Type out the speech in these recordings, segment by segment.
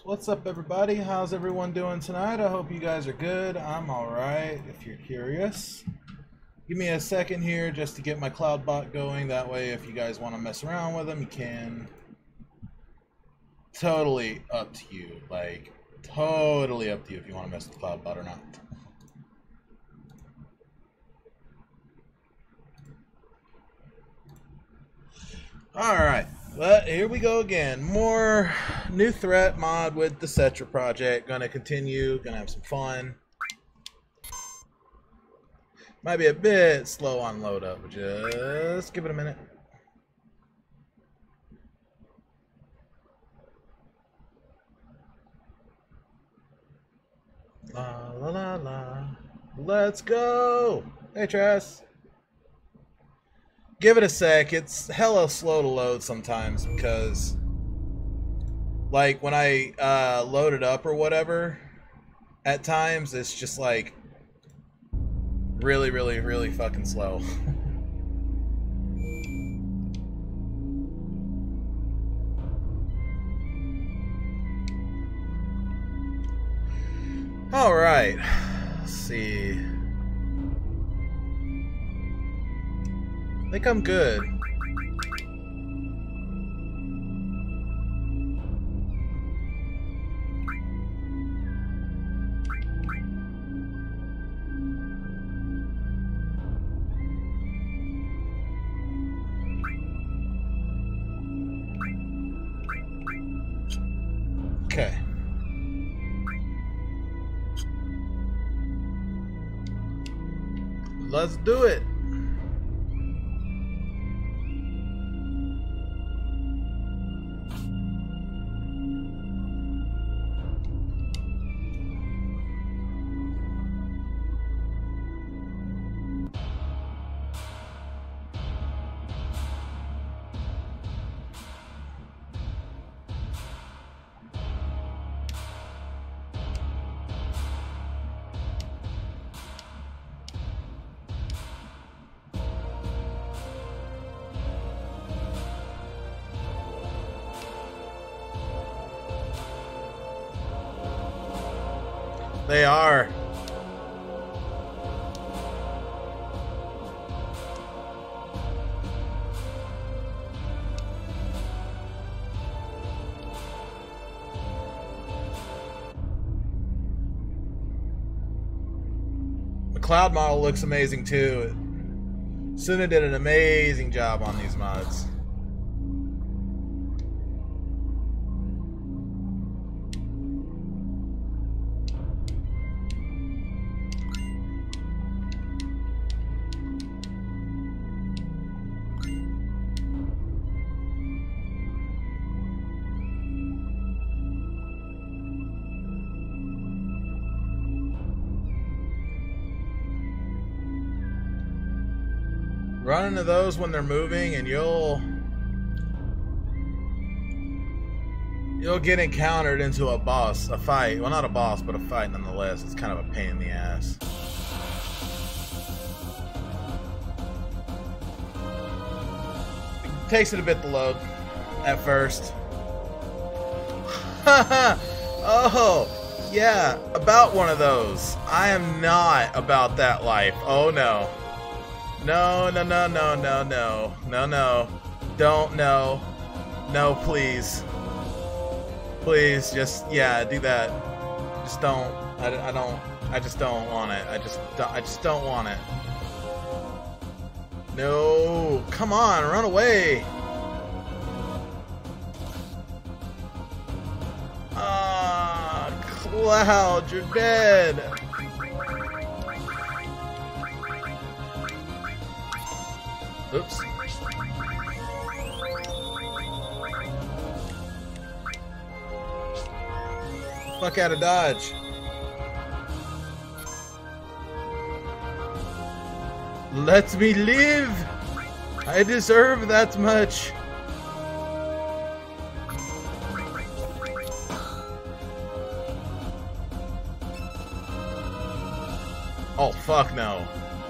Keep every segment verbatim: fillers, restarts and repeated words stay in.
What's up, everybody? How's everyone doing tonight? I hope you guys are good. I'm alright, if you're curious. Give me a second here just to get my CloudBot going. That way, if you guys want to mess around with them, you can. Totally up to you. Like, totally up to you if you want to mess with CloudBot or not. Alright. But here we go again. More new threat mod with the Cetra project. Gonna continue. Gonna have some fun. Might be a bit slow on load up, but just give it a minute. La la la la. Let's go. Hey, Tress. Give it a sec. It's hella slow to load sometimes because, like, when I uh, load it up or whatever, at times it's just like really, really, really fucking slow. All right. Let's see. I think I'm good. Okay. Let's do it. They are. The cloud model looks amazing too. Suna did an amazing job on these mods. Run into those when they're moving and you'll you'll get encountered into a boss, a fight. Well, not a boss, but a fight nonetheless. It's kind of a pain in the ass. It takes it a bit to load at first. Oh, yeah, about one of those. I am not about that life. Oh no. No, no, no, no, no, no, no, no, don't, no, no, please, please, just, yeah, do that, just don't, I, I don't, I just don't want it, I just, I just don't want it, no, come on, run away, ah, Cloud, you're dead. Oops. Fuck out of dodge. Let me live. I deserve that much. Oh, fuck no.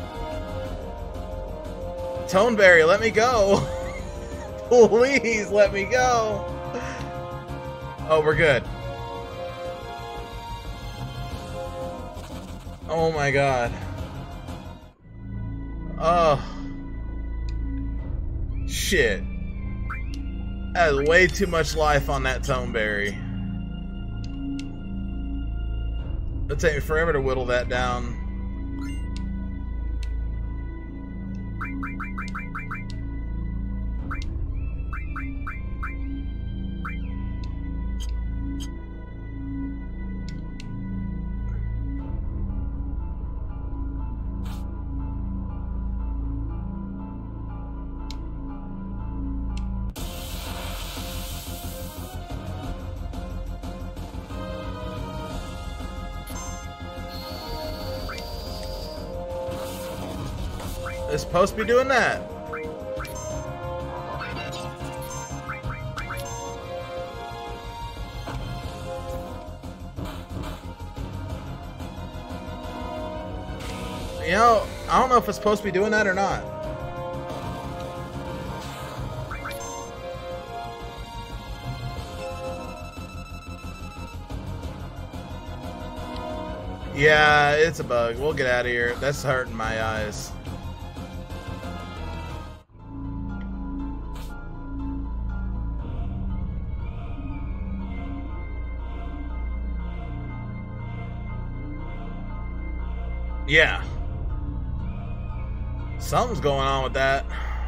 Toneberry, let me go. Please let me go. Oh, we're good. Oh my god. Oh. Shit. That is way too much life on that Toneberry. It'll take me forever to whittle that down. It's supposed to be doing that. You know, I don't know if it's supposed to be doing that or not. Yeah, it's a bug. We'll get out of here. That's hurting my eyes. Yeah. Something's going on with that.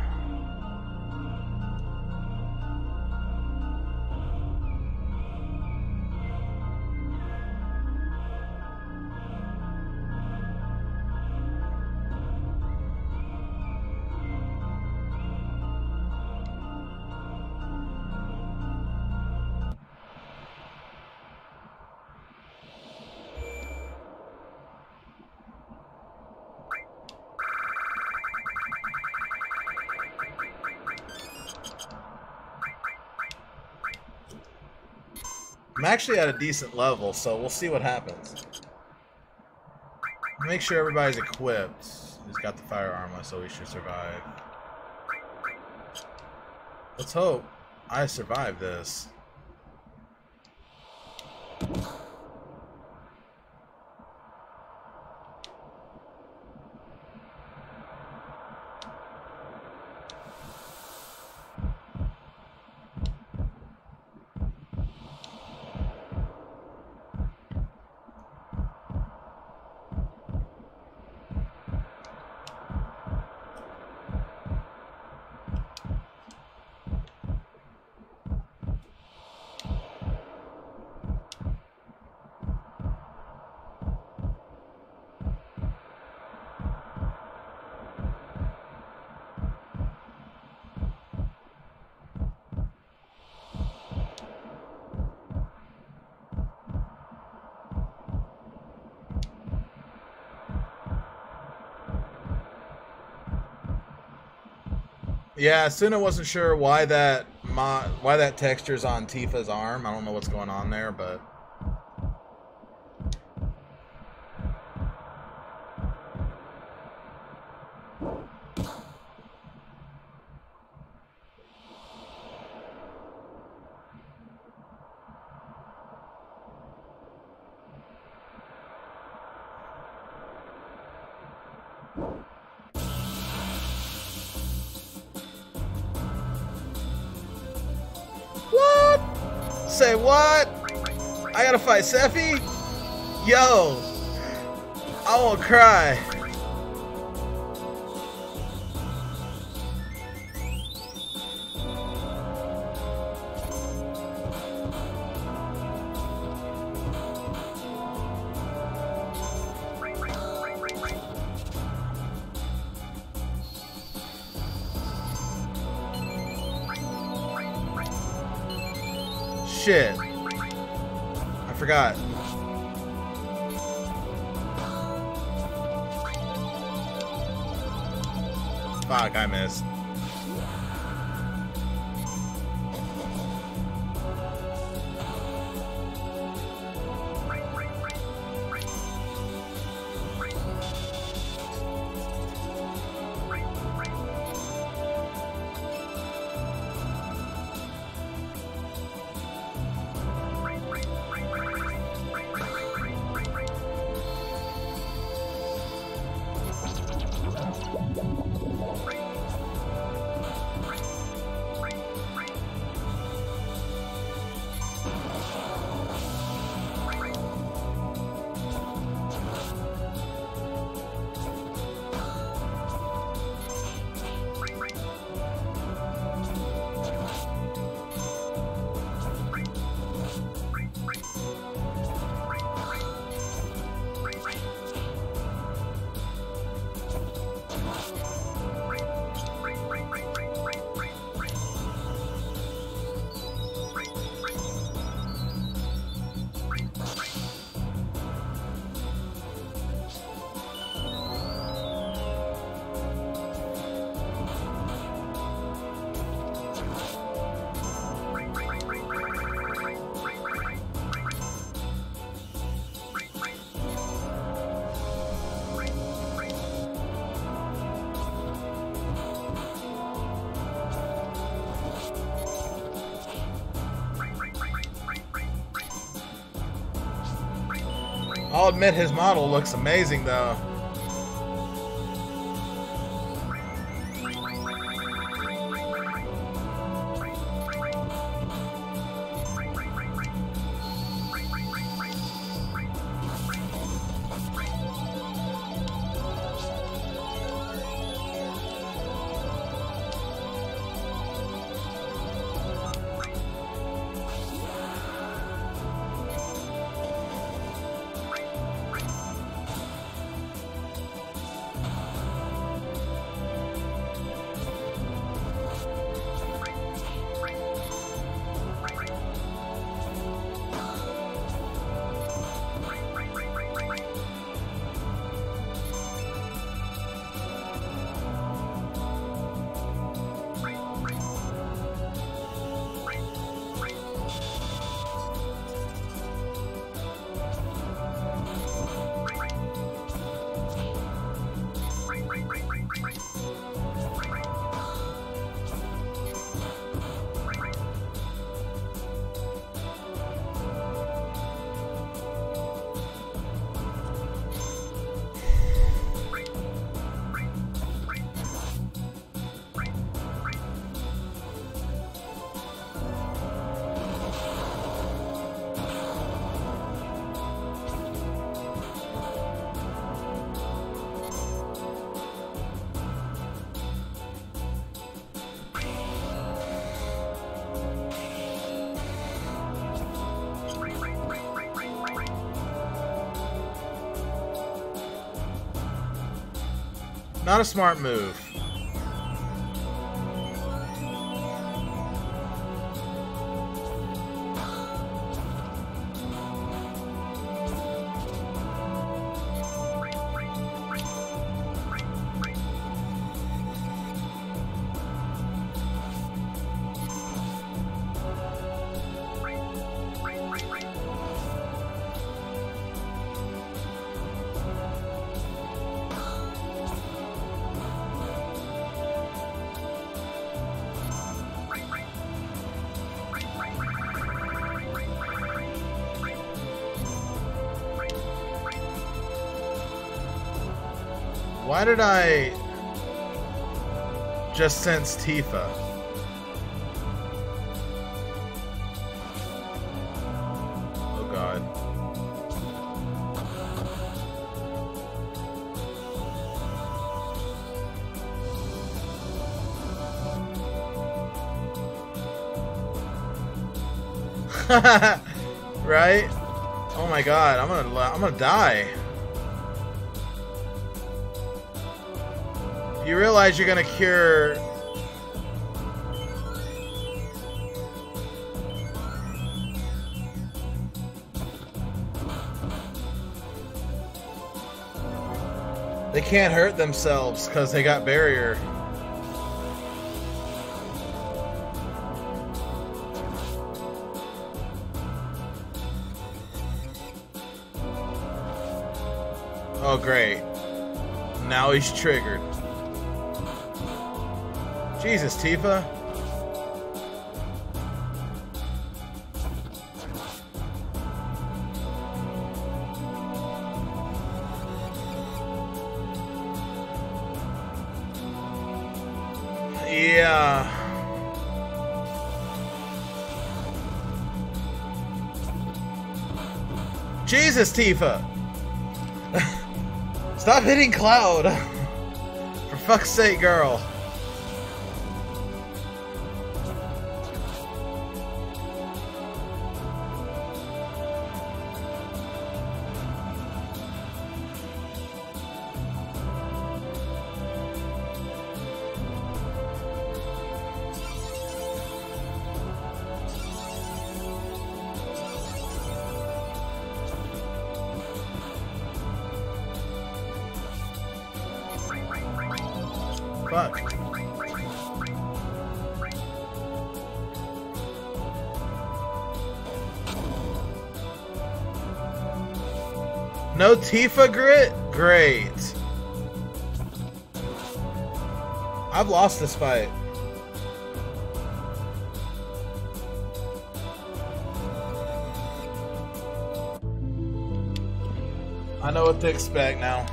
I'm actually at a decent level, so we'll see what happens. Make sure everybody's equipped. He's got the firearm, so we should survive. Let's hope I survive this. Yeah, Suna wasn't sure why that mo why that texture's on Tifa's arm. I don't know what's going on there, but say what? I gotta fight Sephi? Yo, I won't cry. Shit. I forgot. Fuck, I missed. I'll admit his model looks amazing though. Not a smart move. Why did I just sense Tifa? Oh god. Right? Oh my god, I'm gonna I'm gonna die. You realize you're gonna cure they can't hurt themselves because they got barrier. Oh great. Now he's triggered. Jesus, Tifa. Yeah. Jesus, Tifa. Stop hitting Cloud. For fuck's sake, girl. Fuck. No Tifa grit? Great. I've lost this fight. I know what to expect now.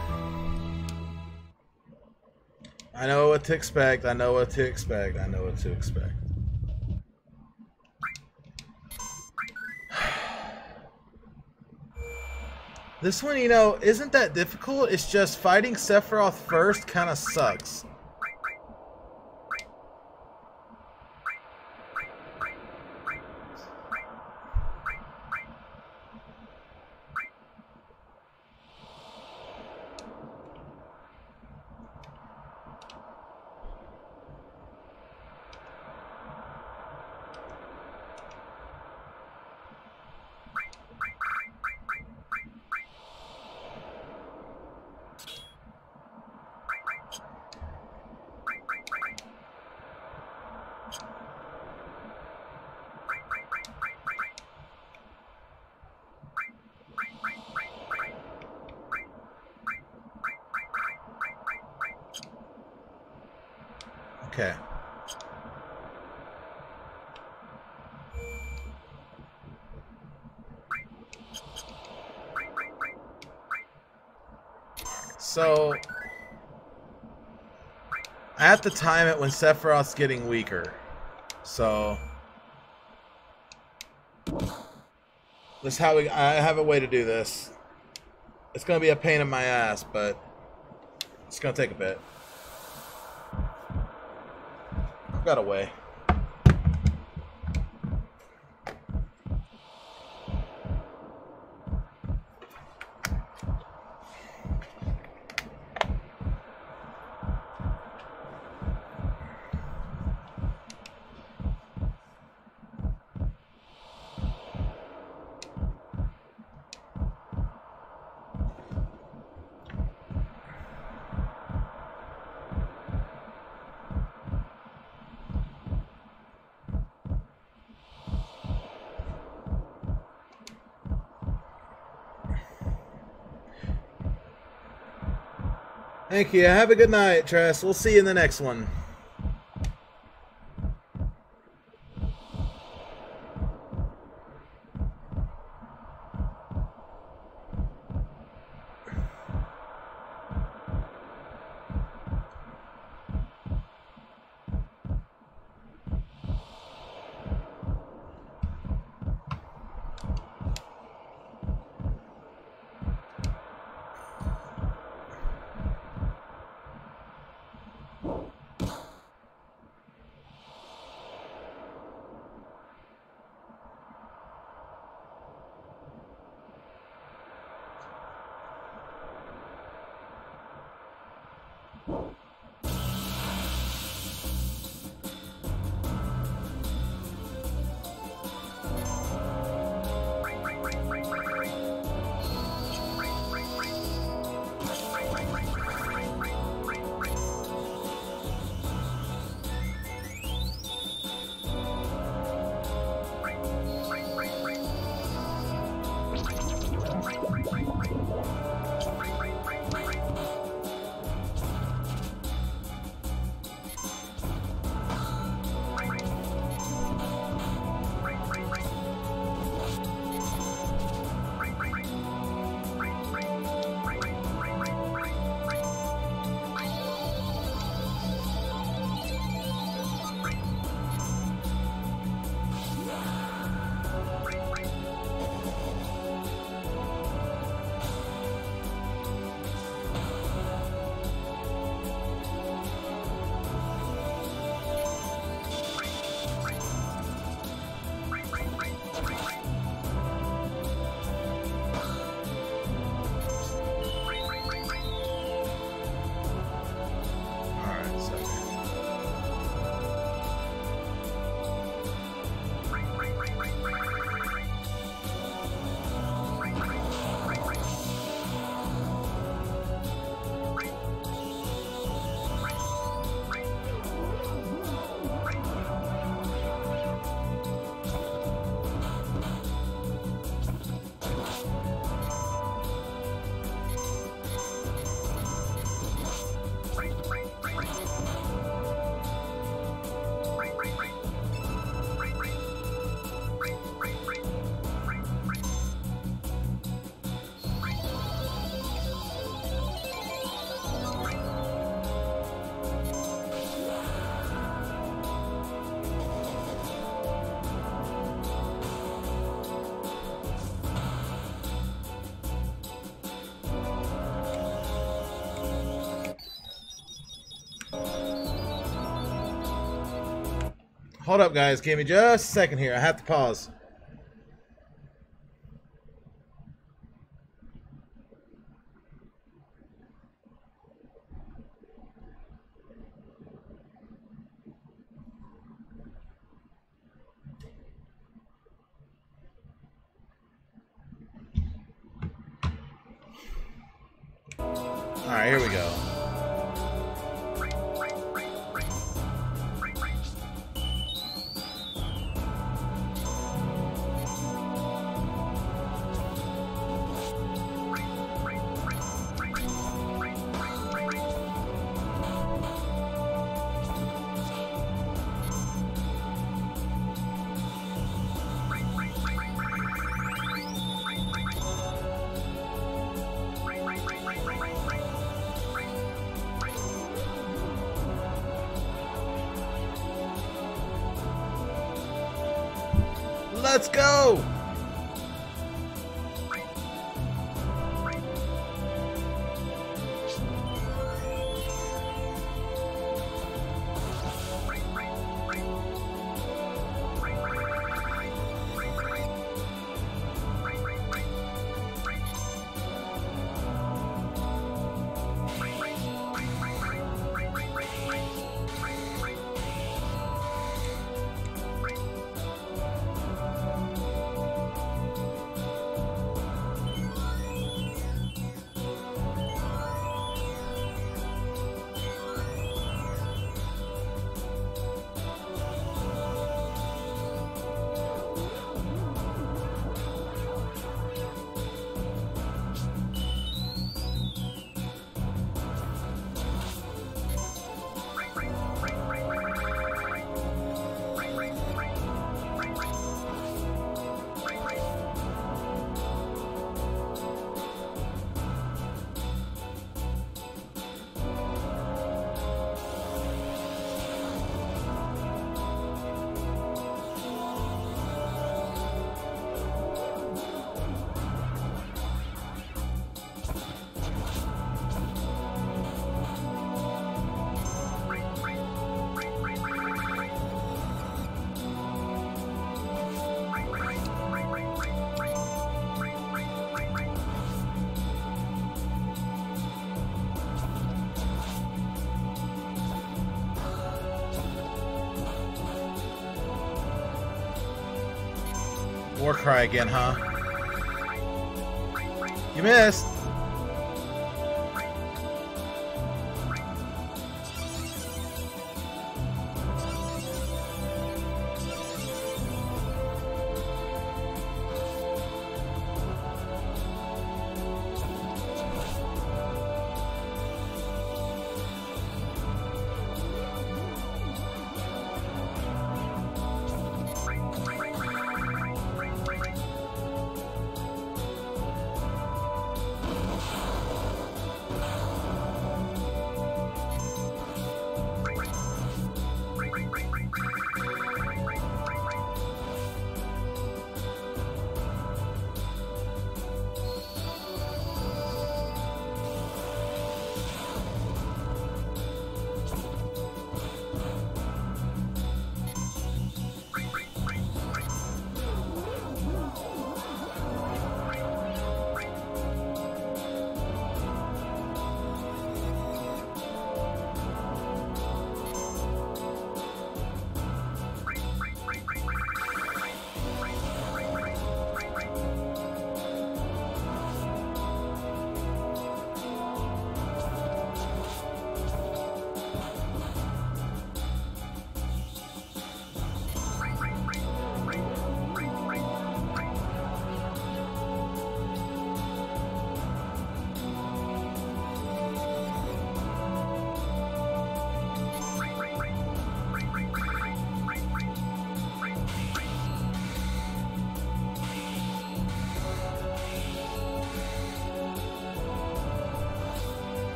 I know what to expect. I know what to expect. I know what to expect. This one, you know, isn't that difficult. It's just fighting Sephiroth first kind of sucks. Okay. So I have to time it when Sephiroth's getting weaker. So this is how we I have a way to do this. It's gonna be a pain in my ass, but it's gonna take a bit. I've got a way. Thank you. Have a good night, Tress. We'll see you in the next one. Hold up, guys. Give me just a second here. I have to pause. All right, here we go. Let's go! Warcry again, huh? You missed!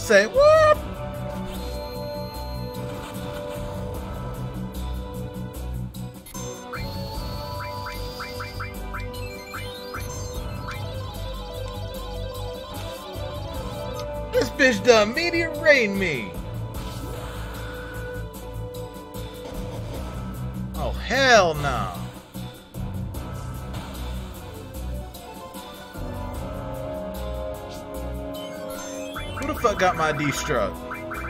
Say what? This bitch done meteor rain me. Oh hell no. Who the fuck got my destruct?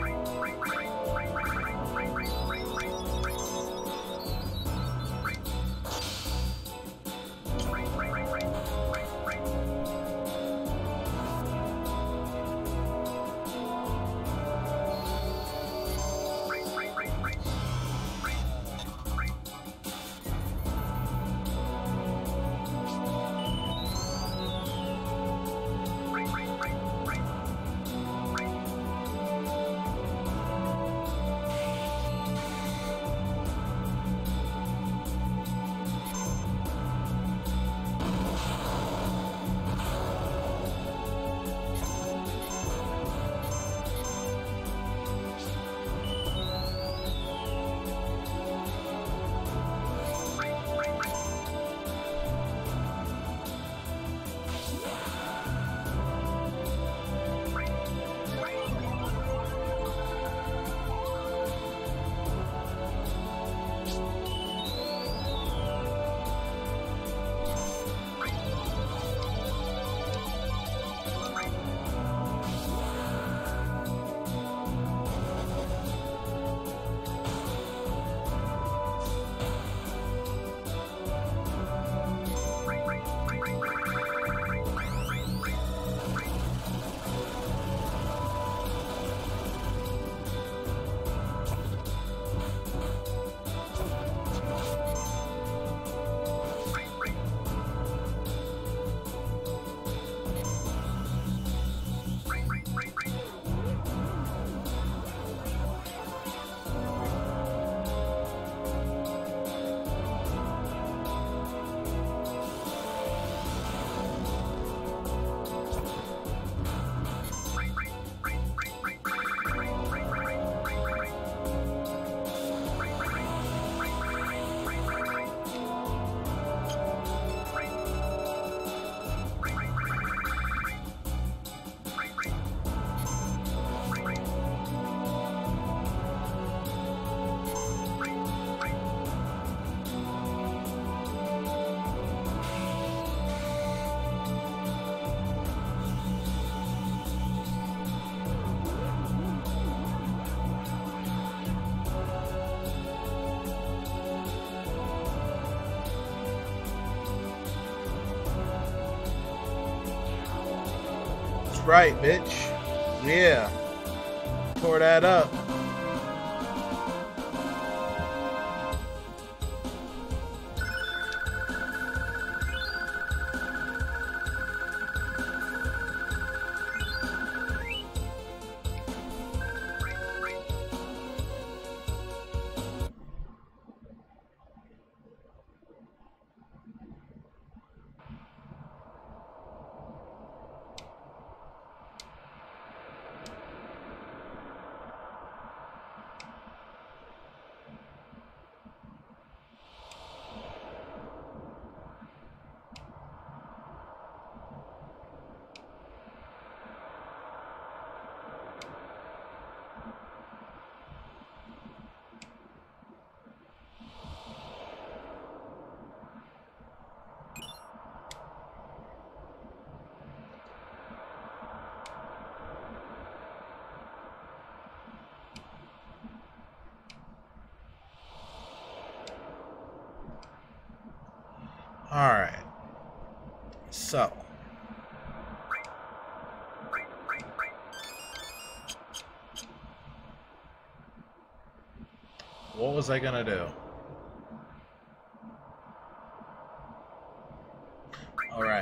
Right, bitch. Yeah. Tore that up. All right. So. What was I gonna do? All right.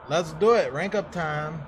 Let's do it. Rank up time.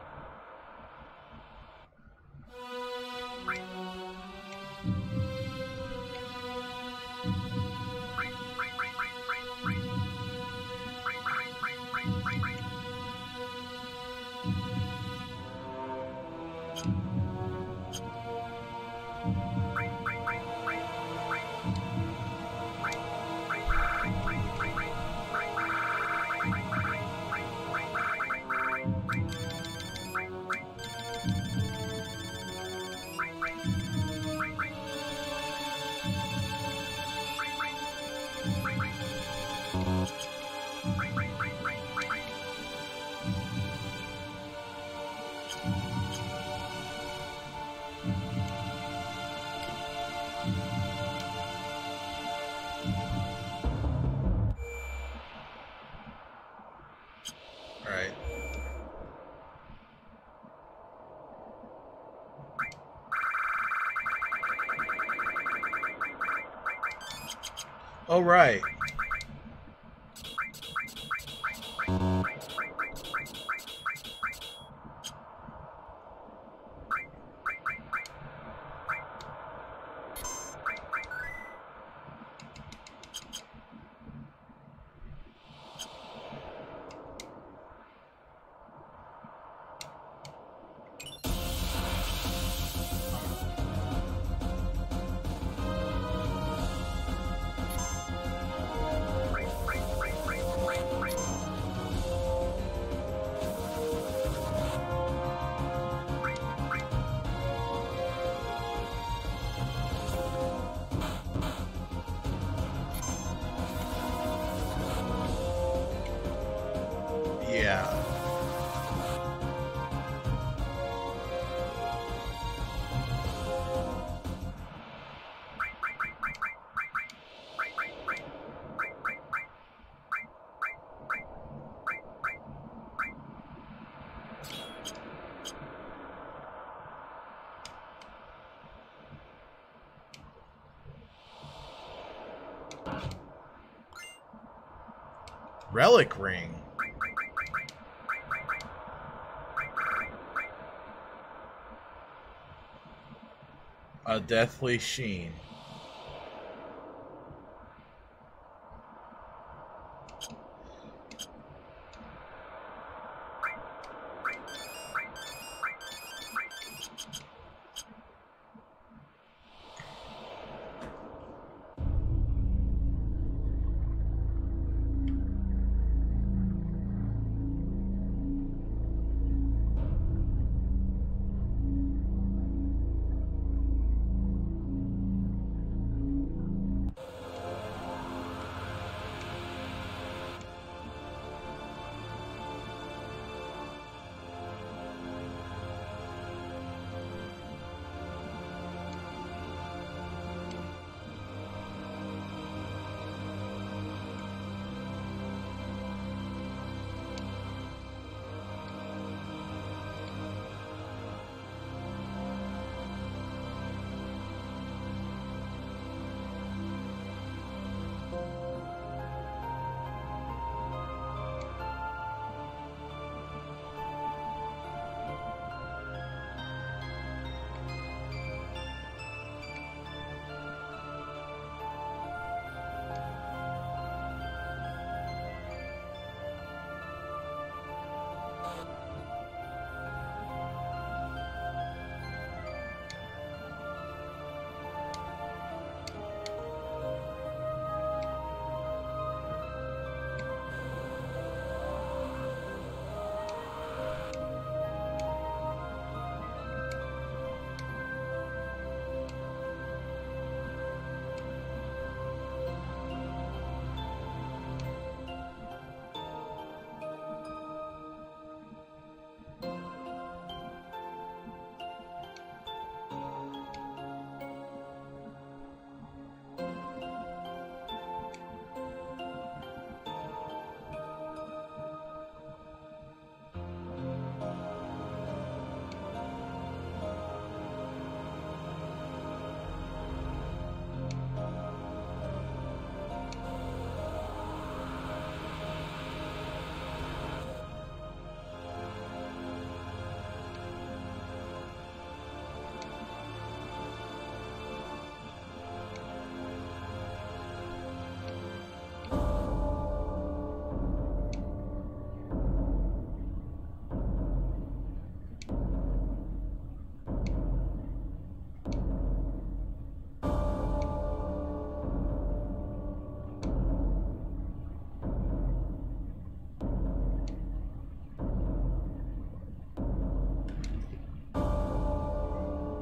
Alright. All right. Yeah. Relic ring. A deathly sheen.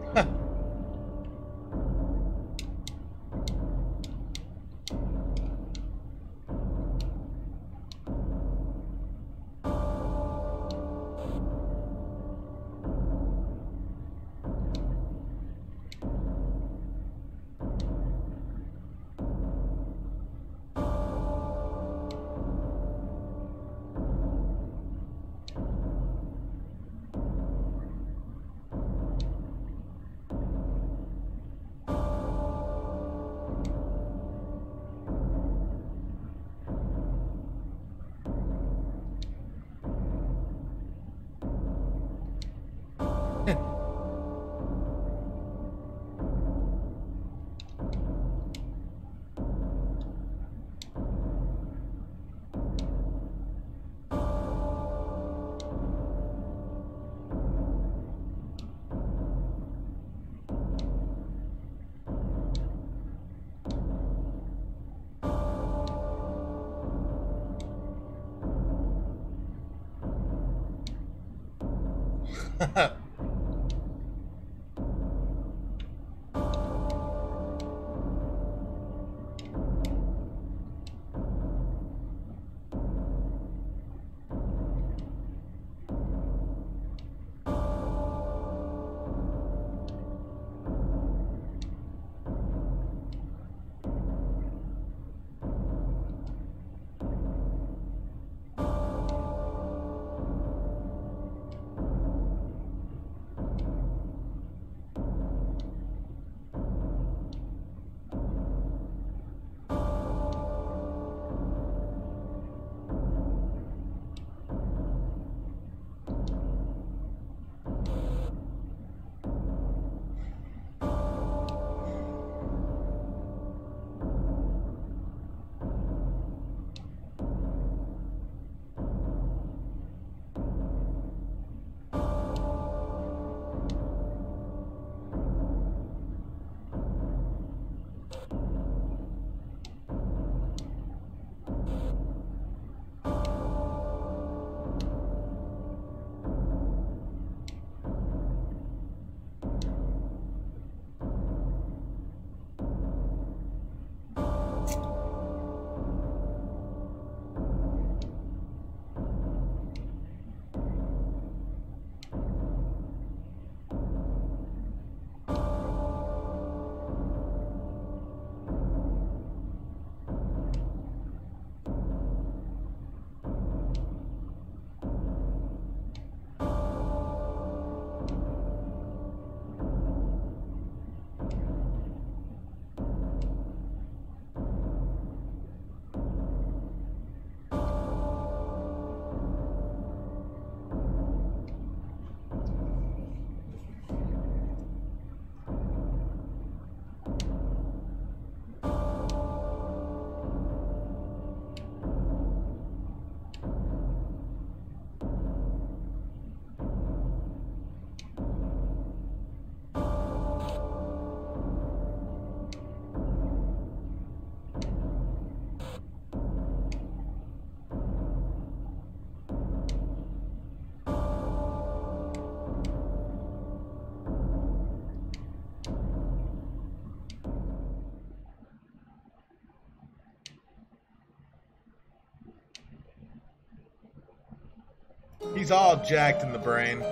He's all jacked in the brain.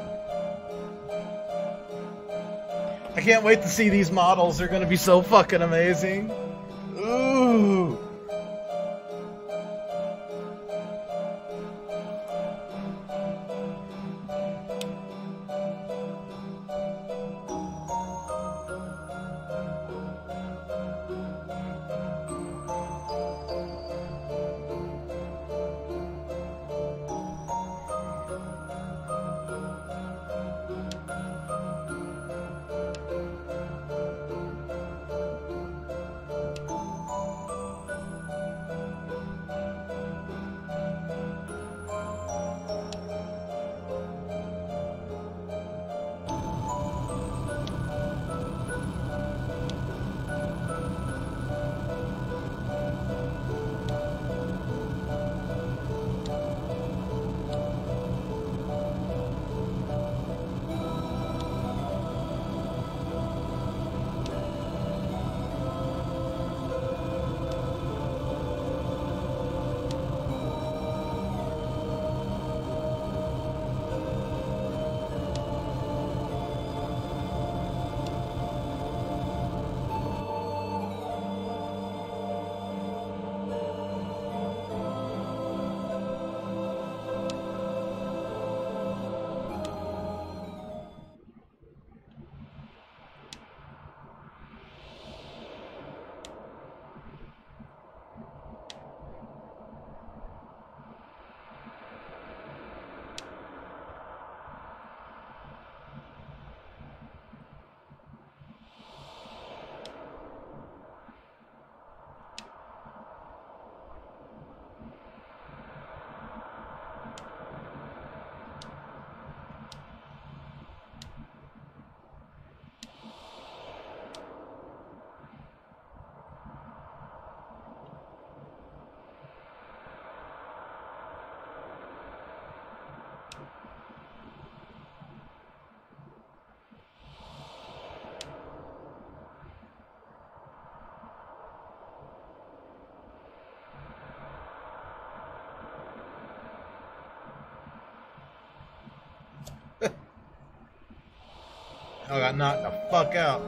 I can't wait to see these models. They're gonna be so fucking amazing. Ooh. I got knocked the fuck out.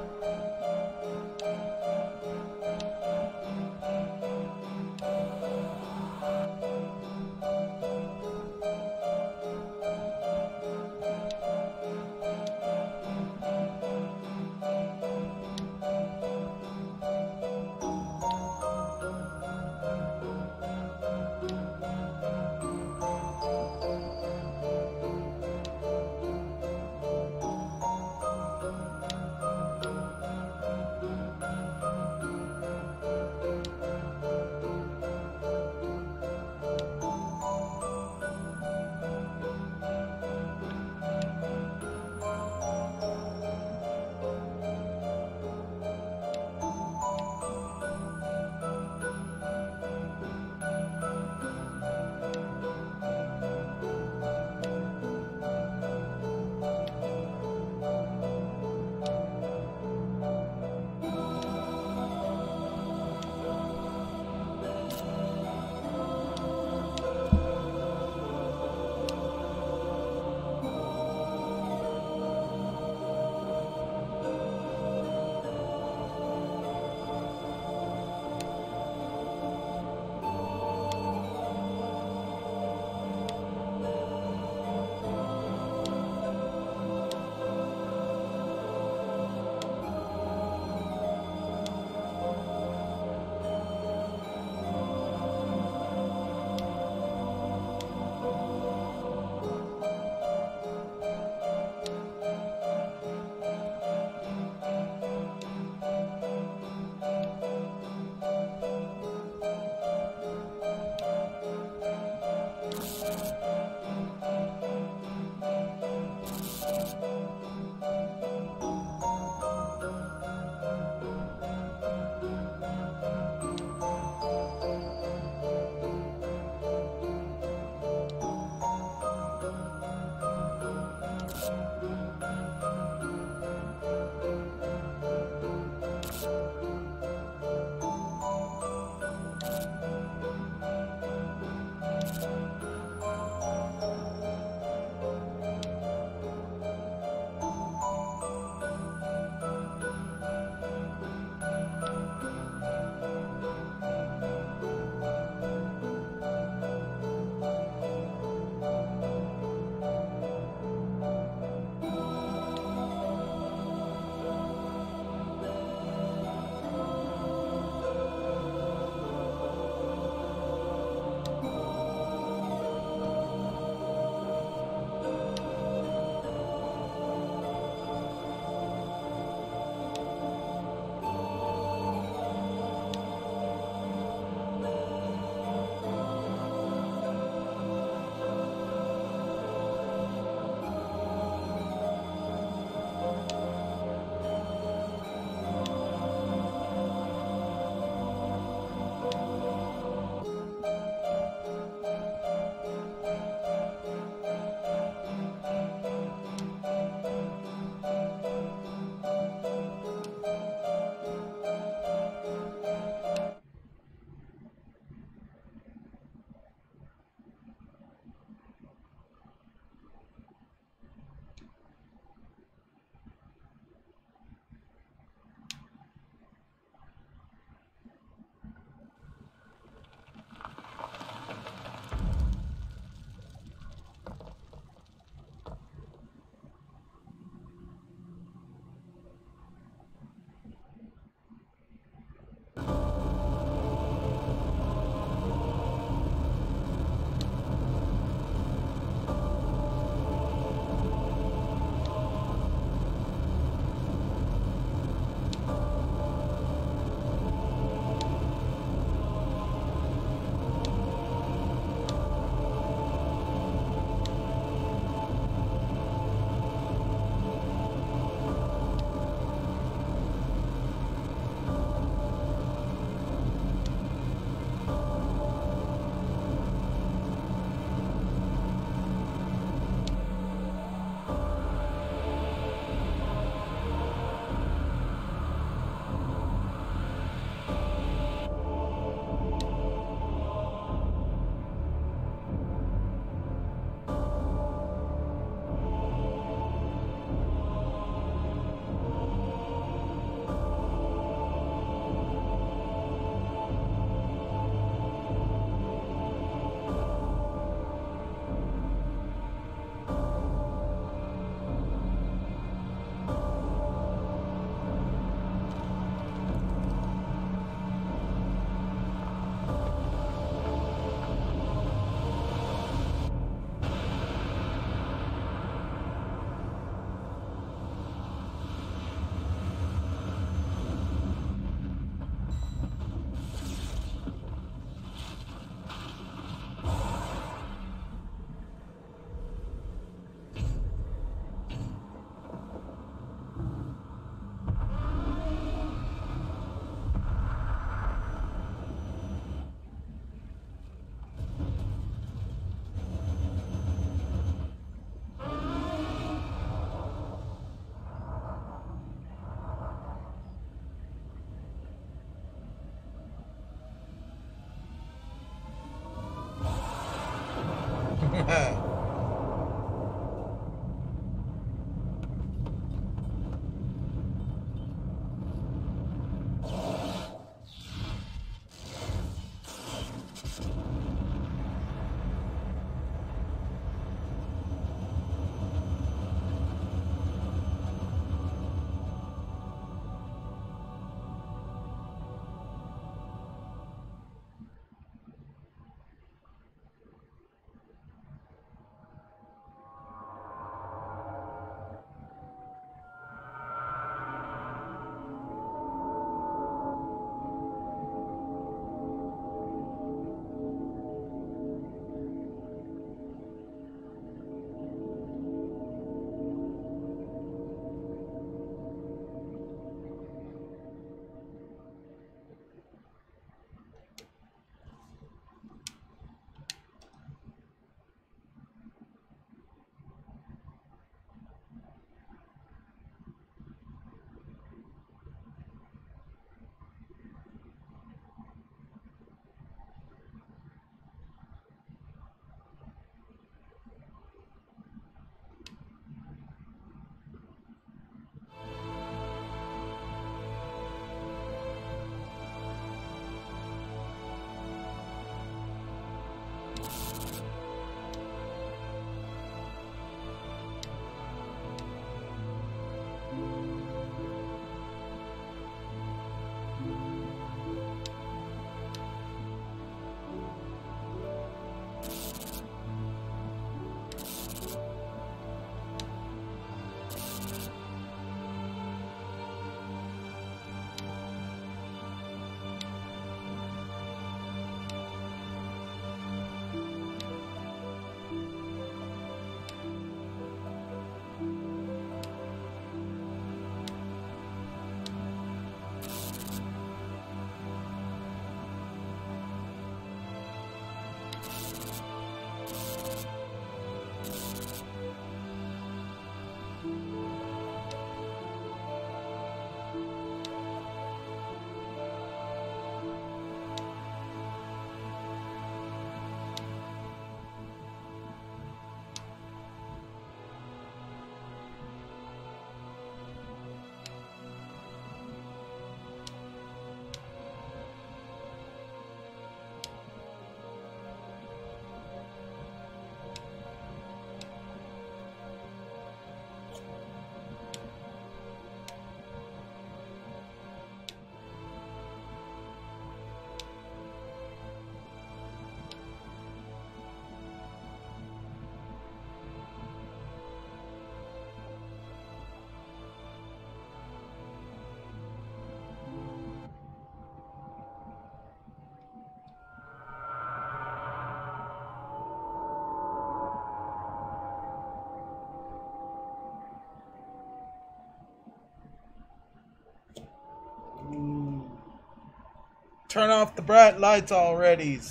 Turn off the bright lights already.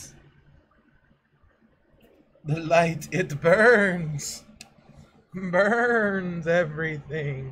The light, it burns. Burns everything.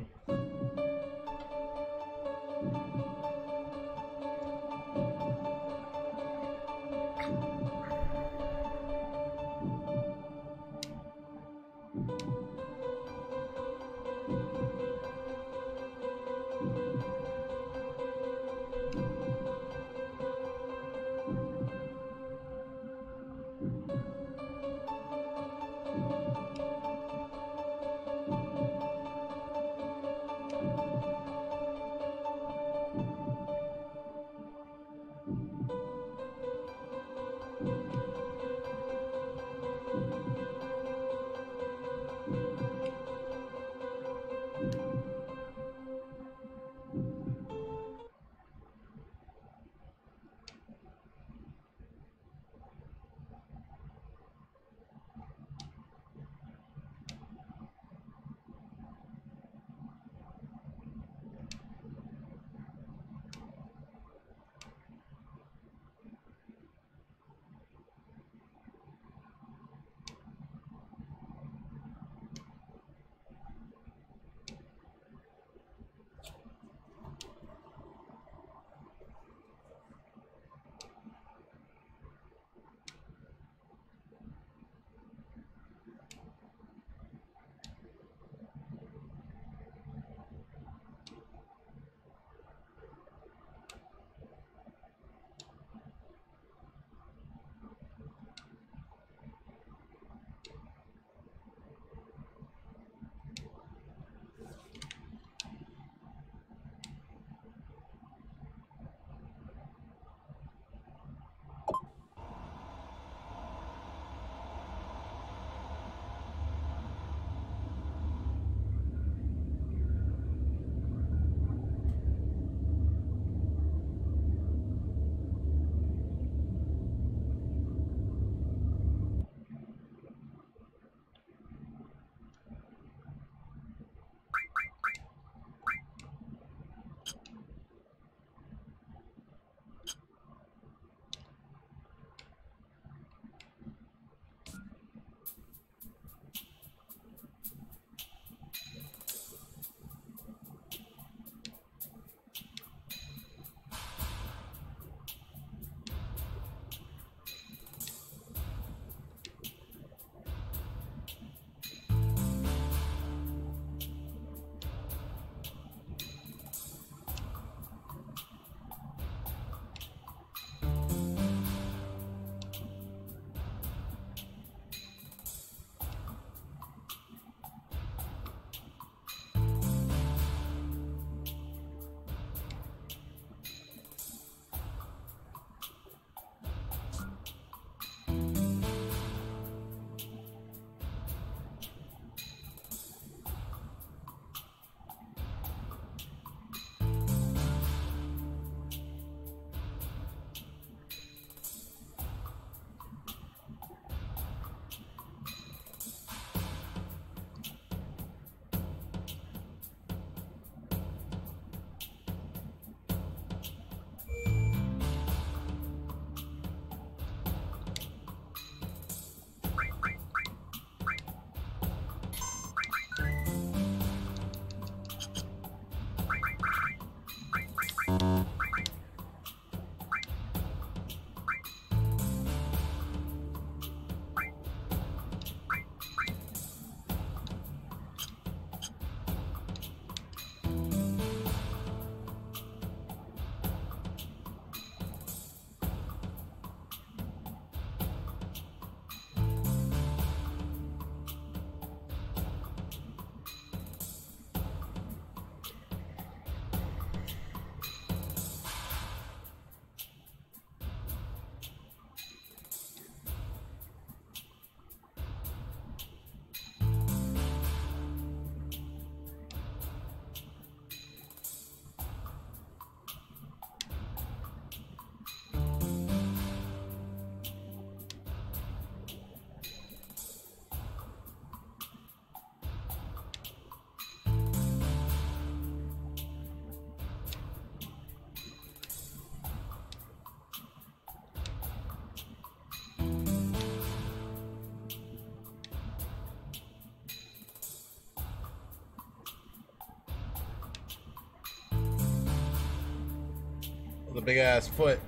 with a big ass foot.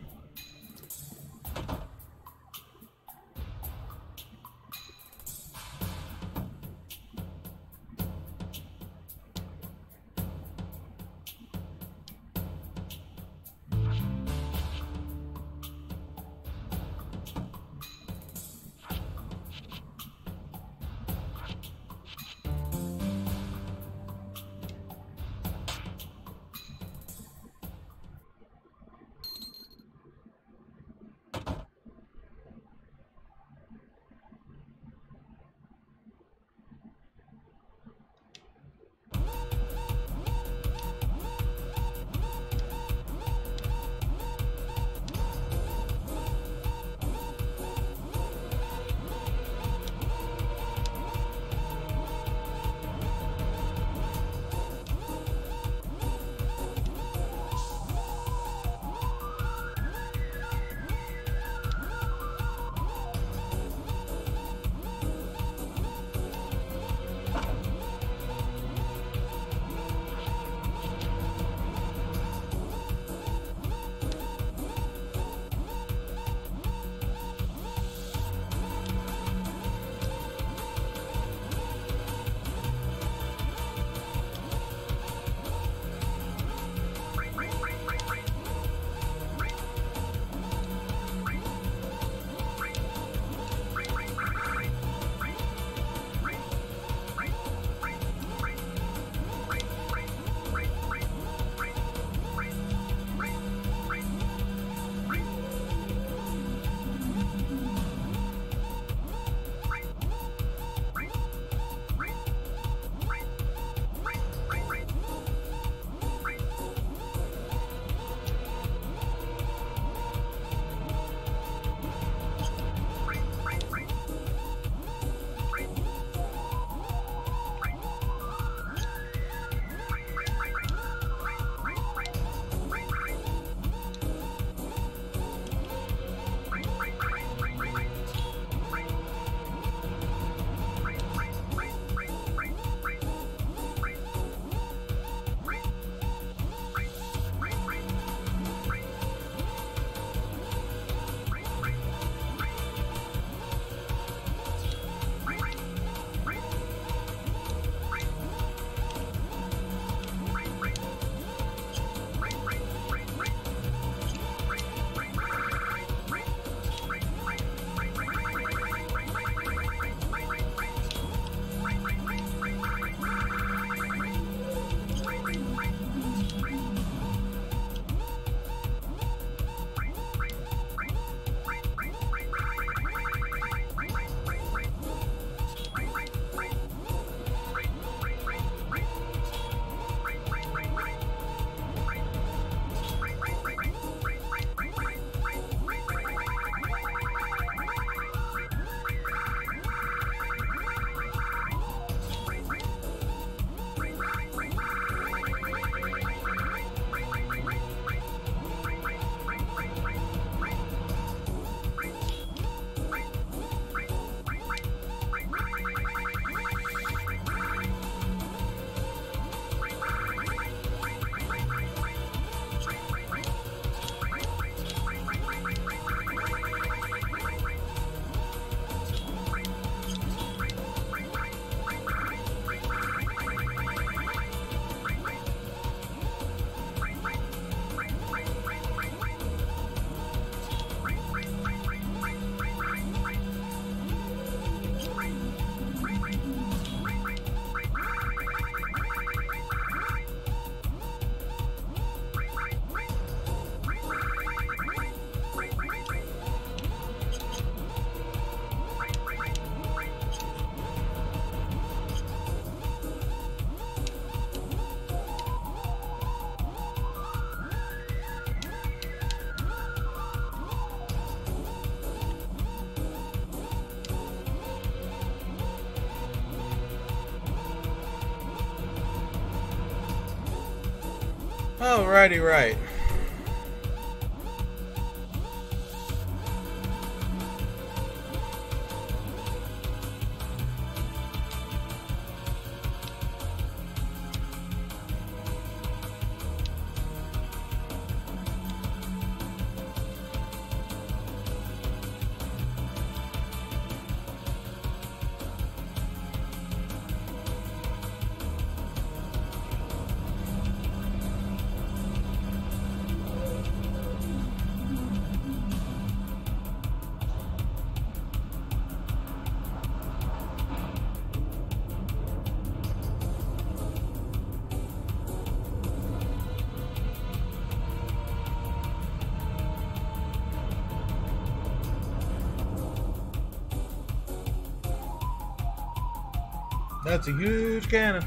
Alrighty, right. That's a huge cannon.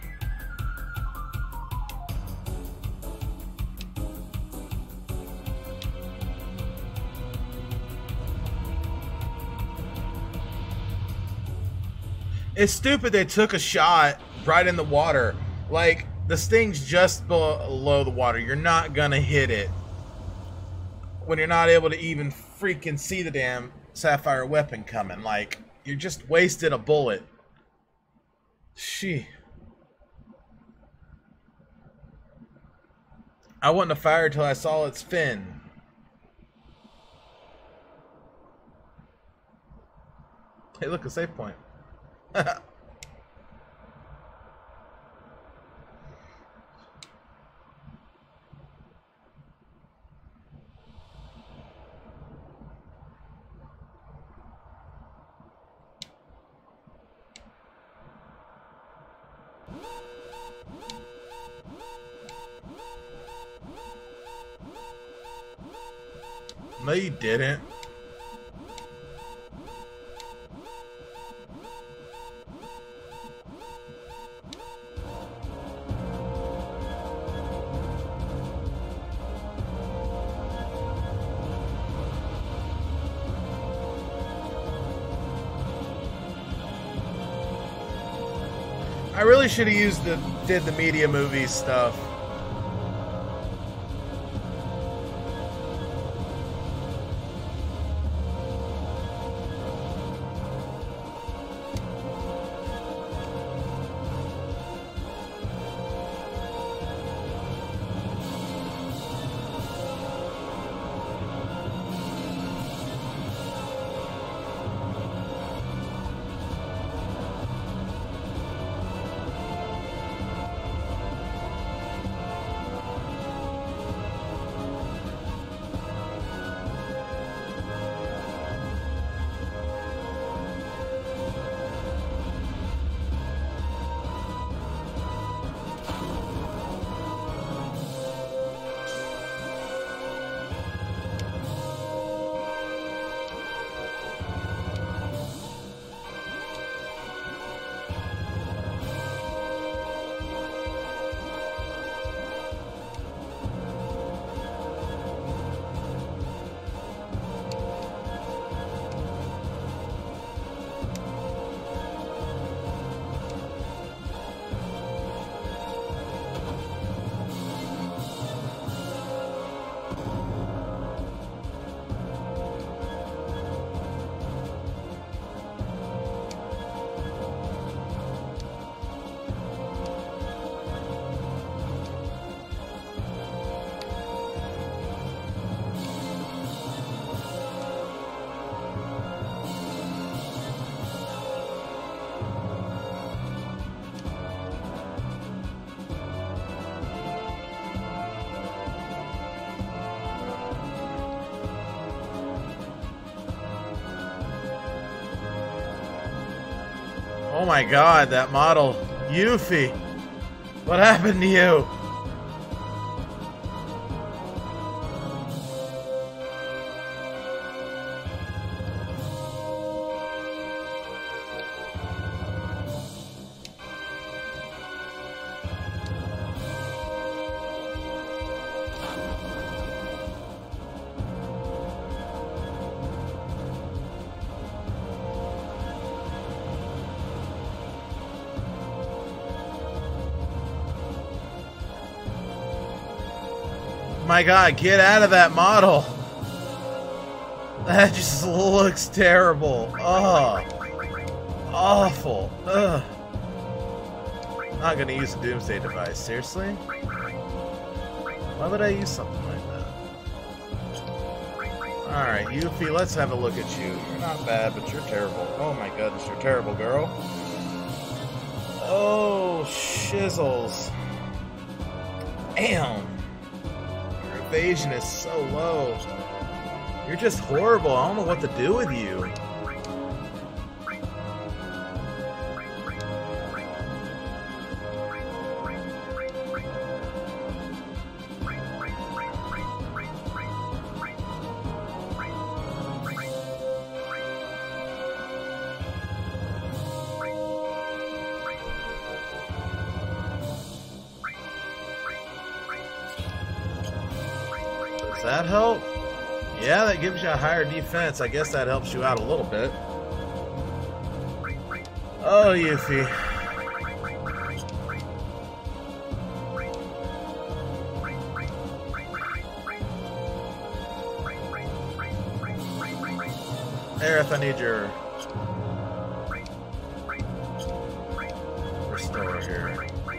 It's stupid they took a shot right in the water. Like, the sting's just below the water. You're not gonna hit it when you're not able to even freaking see the damn sapphire weapon coming. Like, you just wasted a bullet. She. I wouldn't have fired till I saw its fin. Hey, look, a save point. No, you didn't. I really should have used the did the media movies stuff. Oh my god, that model. Yuffie. What happened to you? My god, get out of that model. That just looks terrible. Oh. Awful. Ugh. Not gonna use a doomsday device, seriously? Why would I use something like that? Alright, Yuffie, let's have a look at you. You're not bad, but you're terrible. Oh my goodness, you're terrible, girl. Oh, shizzles. Damn. Evasion is so low. You're just horrible. I don't know what to do with you. Does that help? Yeah, that gives you a higher defense. I guess that helps you out a little bit. Oh, Yuffie. Aerith, I need your restore here.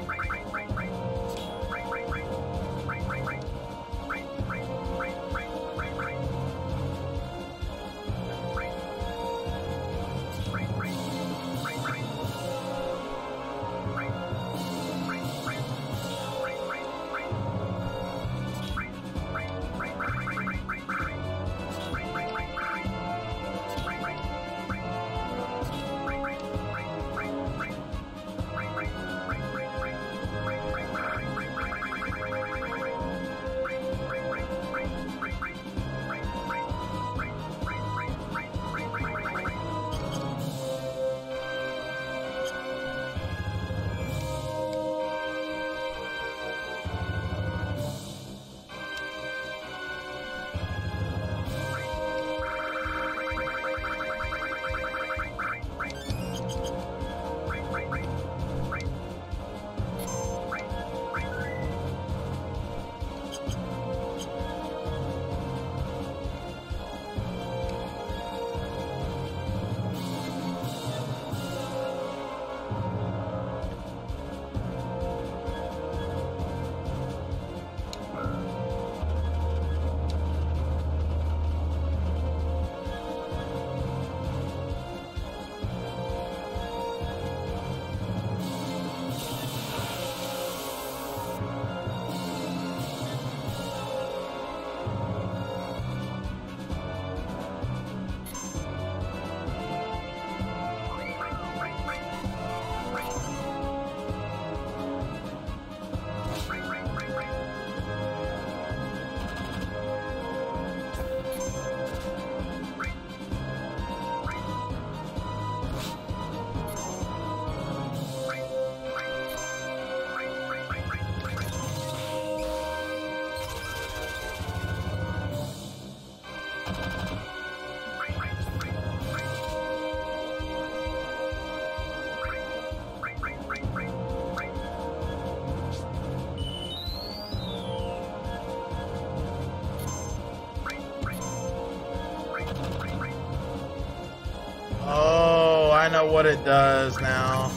Oh, I know what it does now.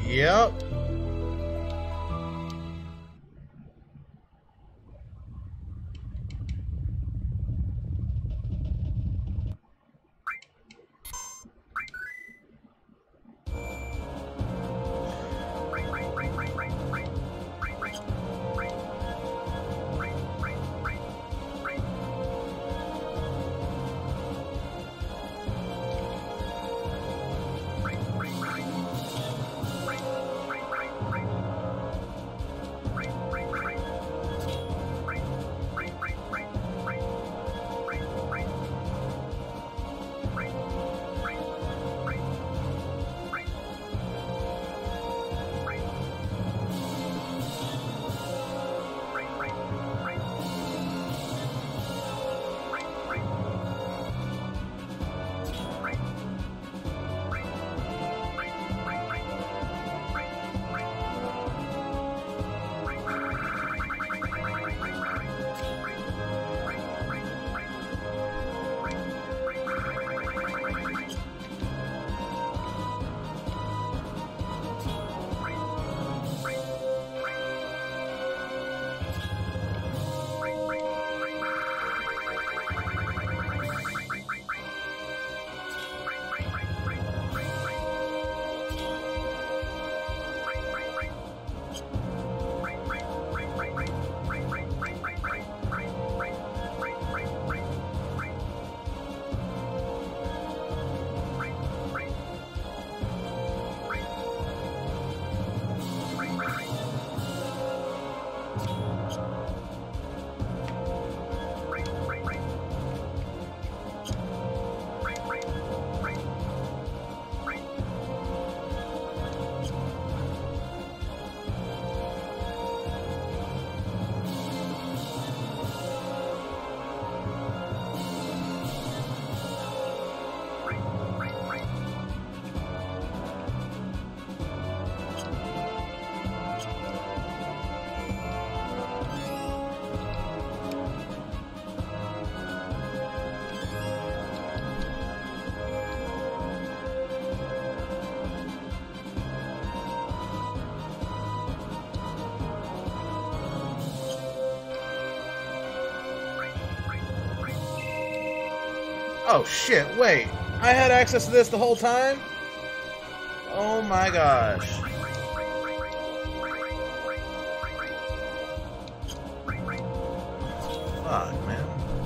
Yep. Oh shit, wait. I had access to this the whole time? Oh my gosh. Fuck, man.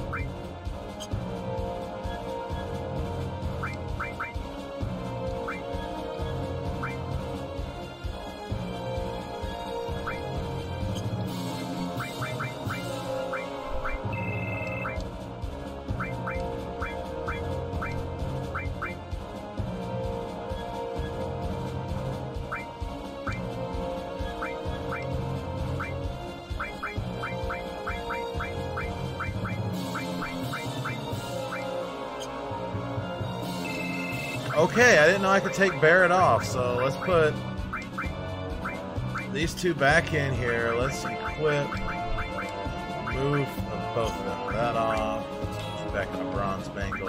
Okay, I didn't know I could take Barret off, so let's put these two back in here. Let's equip, move both of them. That off, back in a bronze bangle.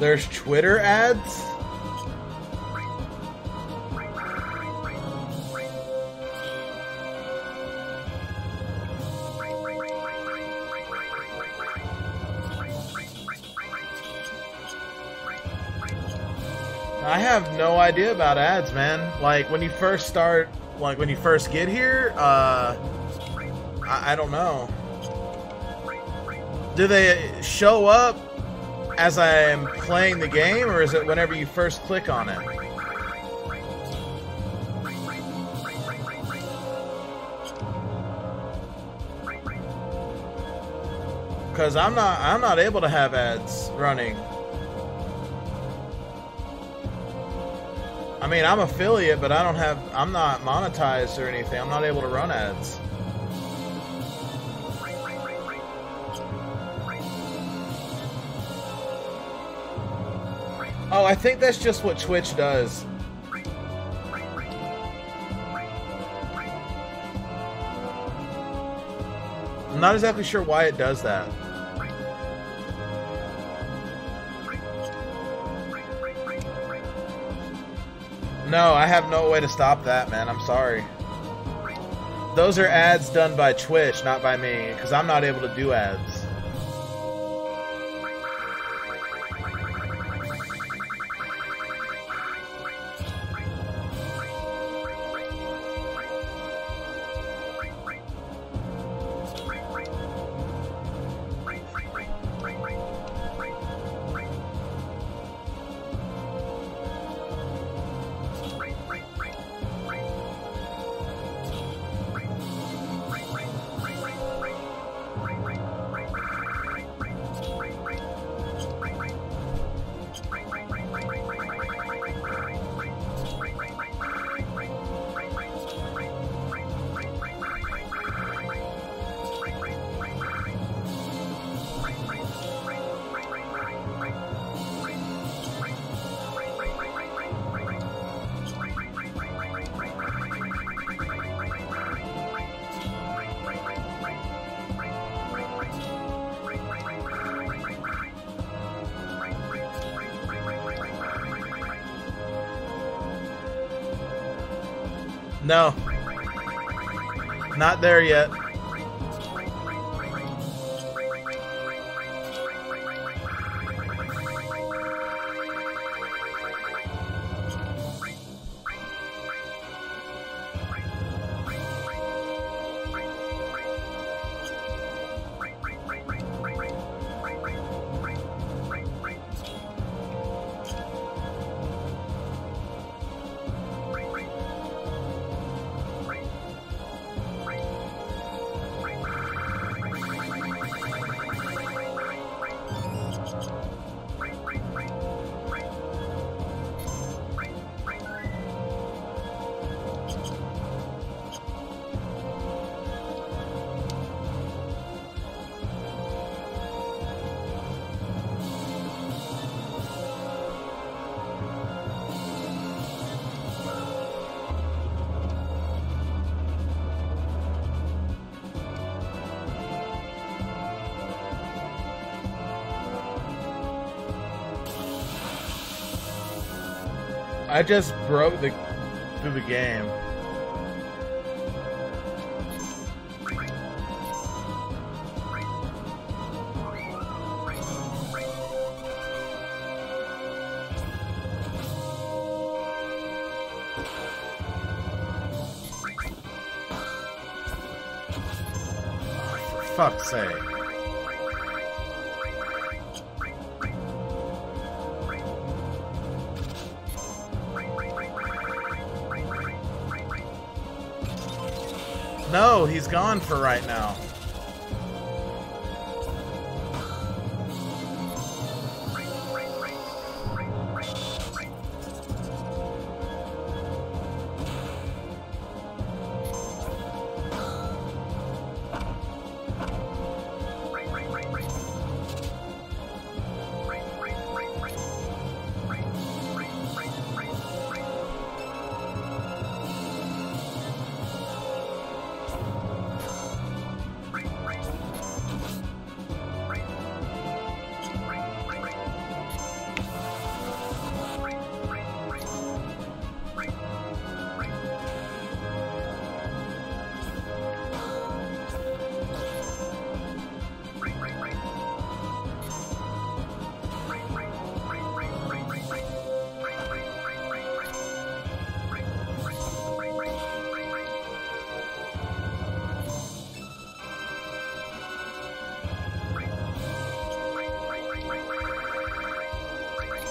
There's Twitter ads? I have no idea about ads, man. Like, when you first start, like, when you first get here, uh, I, I don't know. Do they show up as I am playing the game, or is it whenever you first click on it? Because I'm not, I'm not able to have ads running. I mean, I'm affiliate, but I don't have, I'm not monetized or anything. I'm not able to run ads. Oh, I think that's just what Twitch does. I'm not exactly sure why it does that. No, I have no way to stop that, man. I'm sorry. Those are ads done by Twitch, not by me, because I'm not able to do ads. No. Not there yet. I just broke the through the game. For fuck's sake. No, he's gone for right now.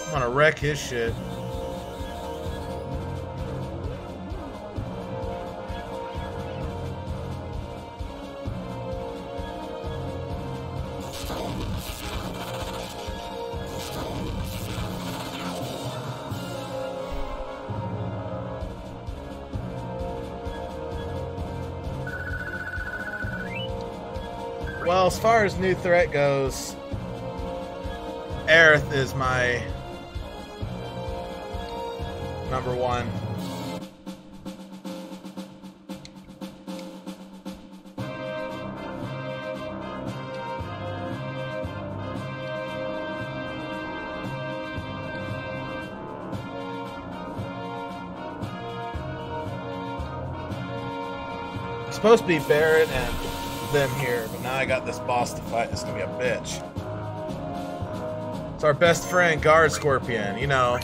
I'm gonna wreck his shit. Well, as far as new threat goes, Aerith is my number one. It's supposed to be Barret and them here, but now I got this boss to fight. It's gonna be a bitch. It's our best friend, Guard Scorpion, you know.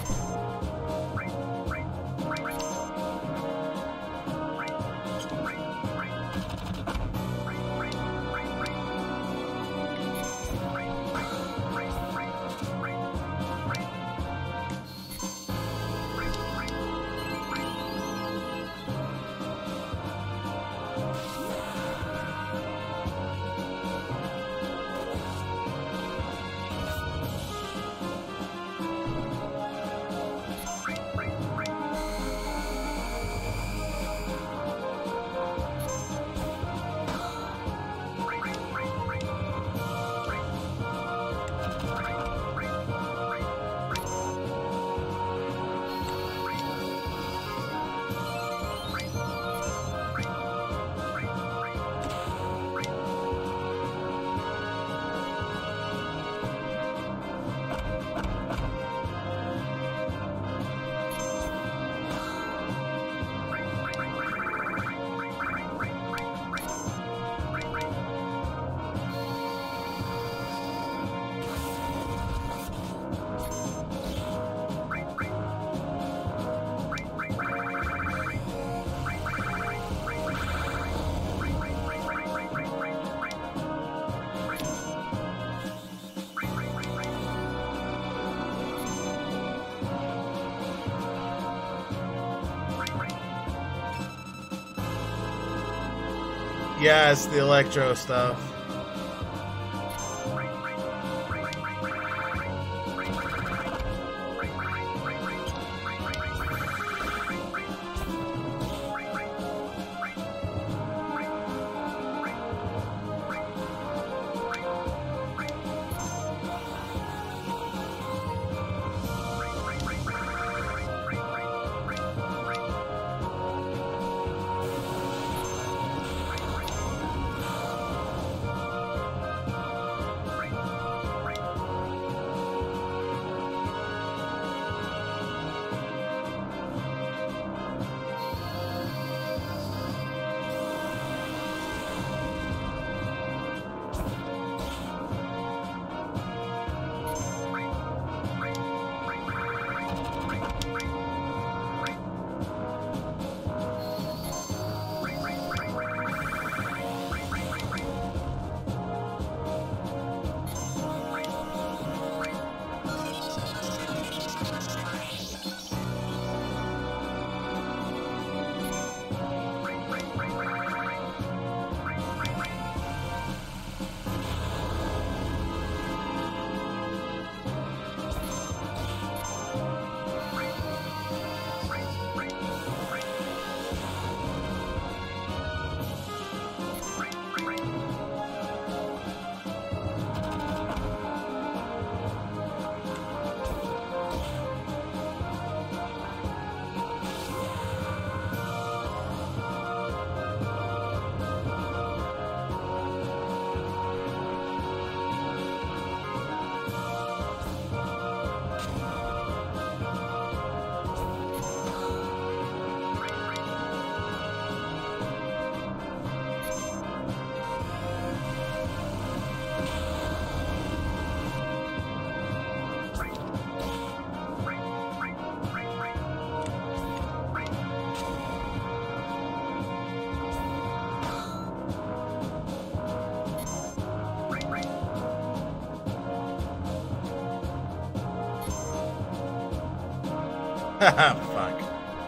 Yeah, it's the electro stuff. Fuck.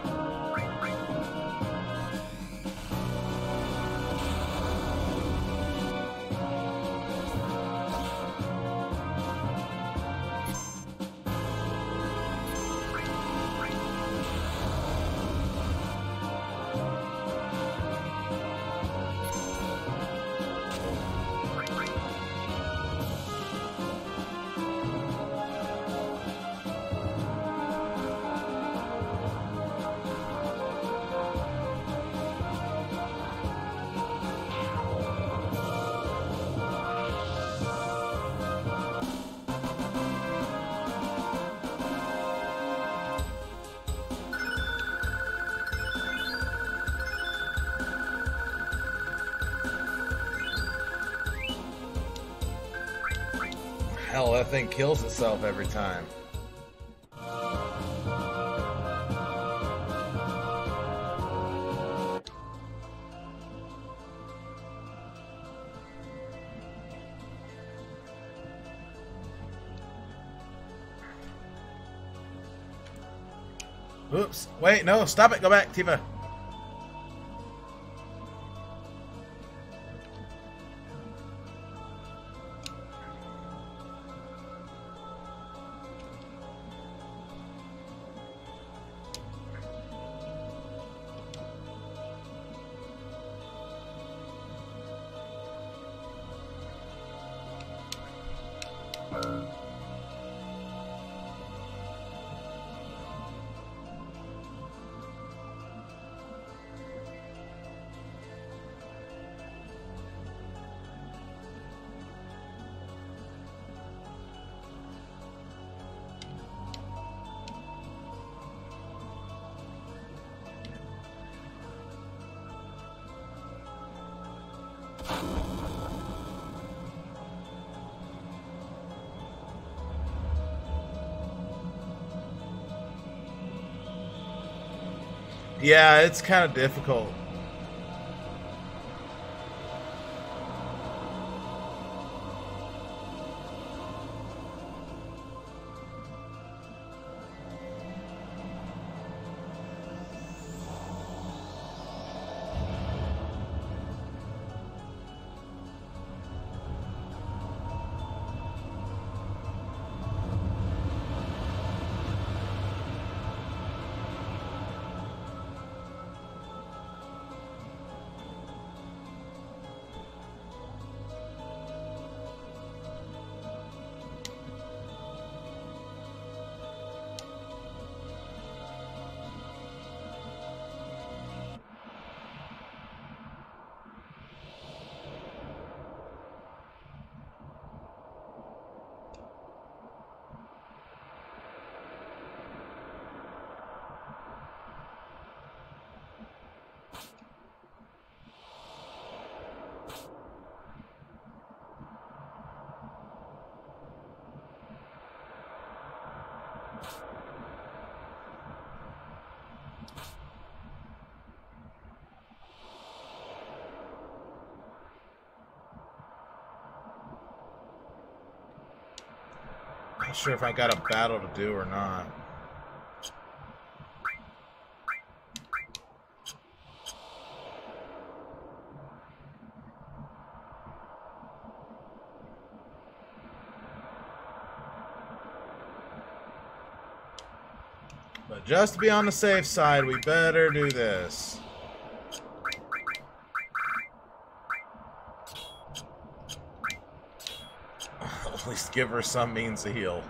Hell, that thing kills itself every time. Oops. Wait, no, stop it. Go back, Tifa. Yeah, it's kind of difficult. Not sure if I got a battle to do or not. But just to be on the safe side, we better do this. At least give her some means to heal.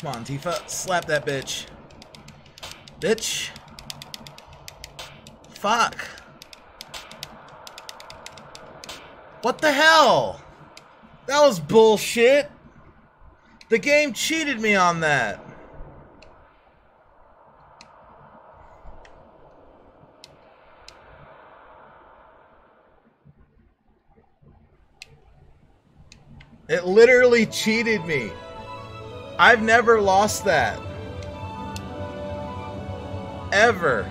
Come on, Tifa. Slap that bitch. Bitch. Fuck. What the hell? That was bullshit. The game cheated me on that. It literally cheated me. I've never lost that. Ever.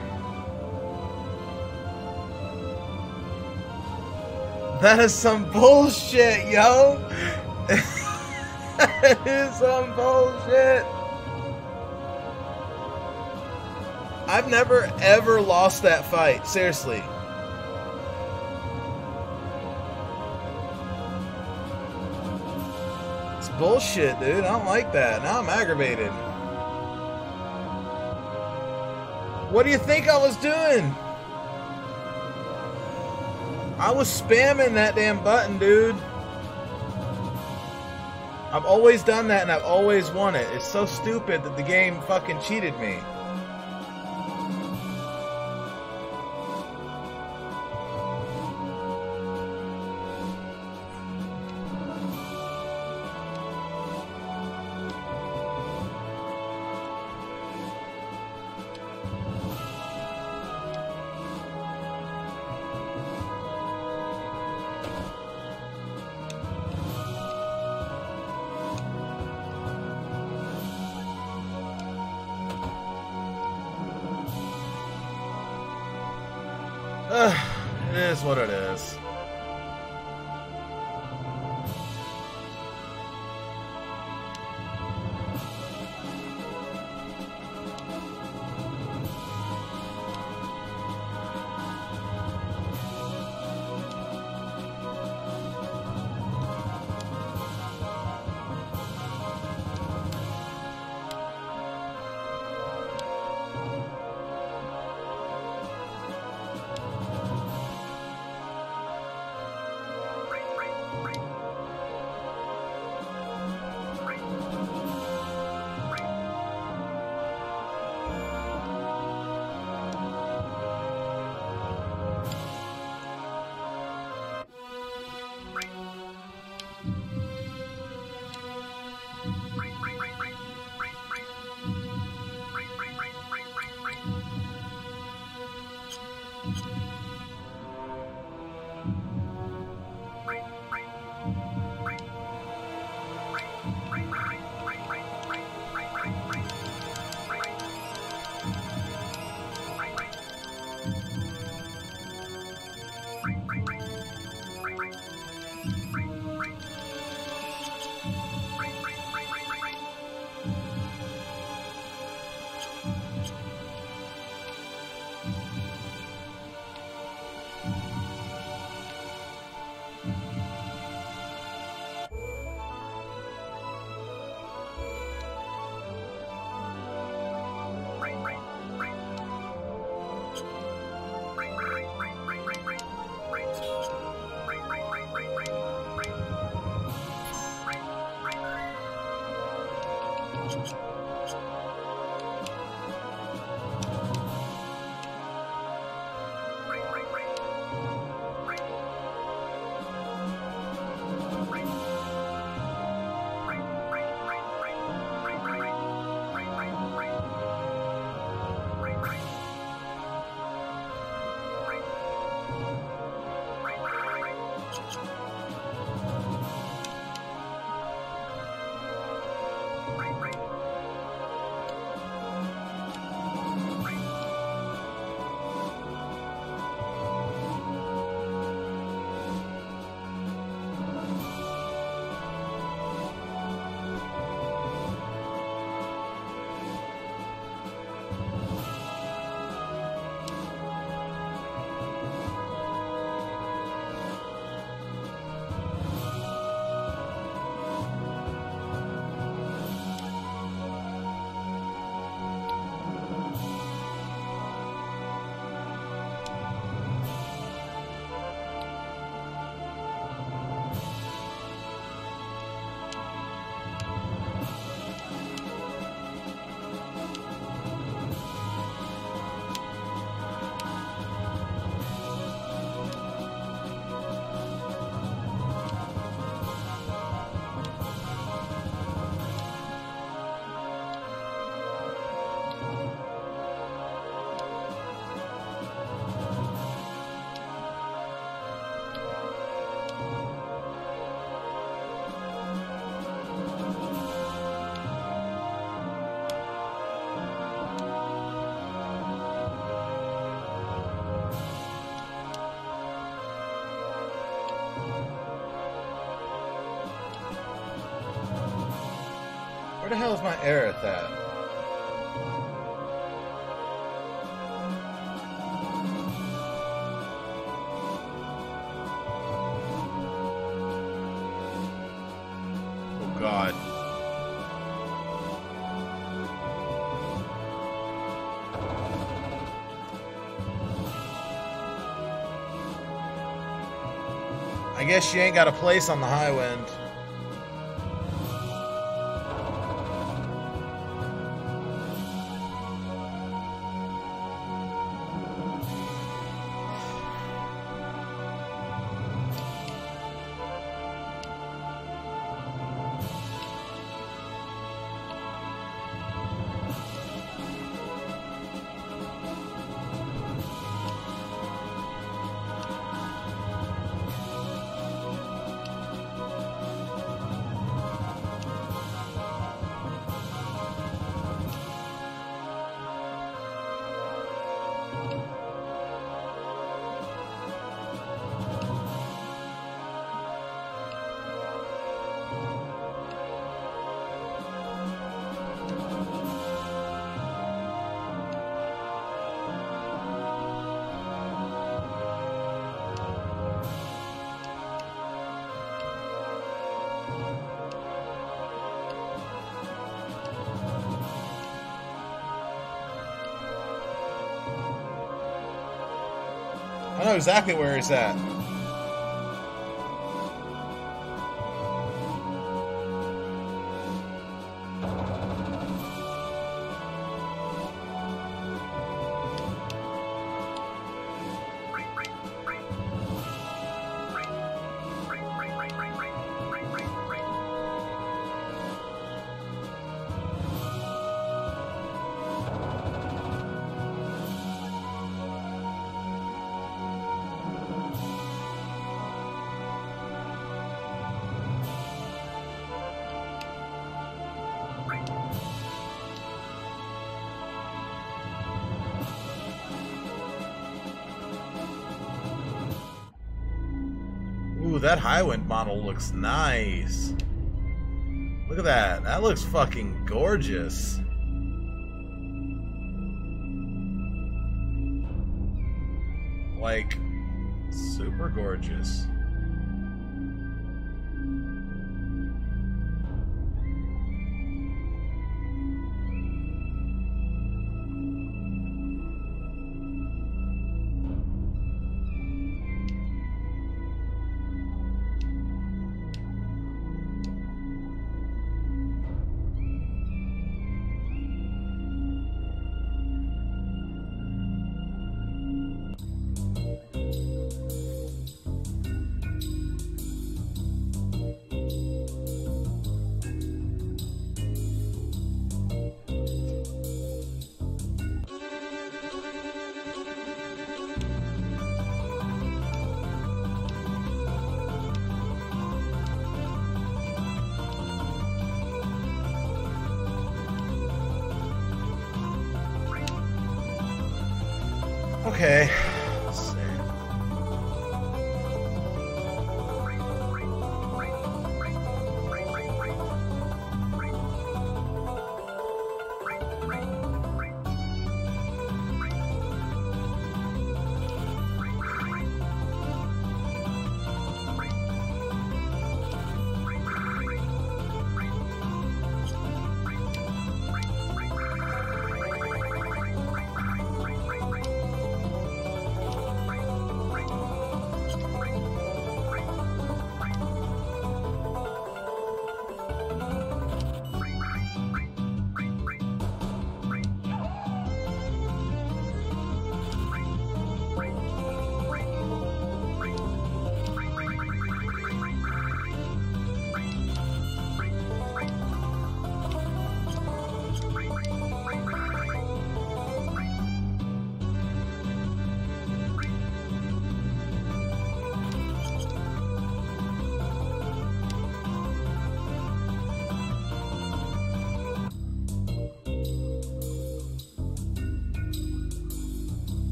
That is some bullshit, yo. That is some bullshit. I've never ever lost that fight. Seriously. It's bullshit, dude. I don't like that. Now I'm aggravated. What do you think I was doing? I was spamming that damn button, dude. I've always done that and I've always won it. It's so stupid that the game fucking cheated me. Uh, it is what it is. the hell is my Aerith at? Oh God. I guess she ain't got a place on the high wind. I know exactly where he's at. Ooh, that Highwind model looks nice. Look at that. That looks fucking gorgeous. Like, super gorgeous. Okay. Let's see.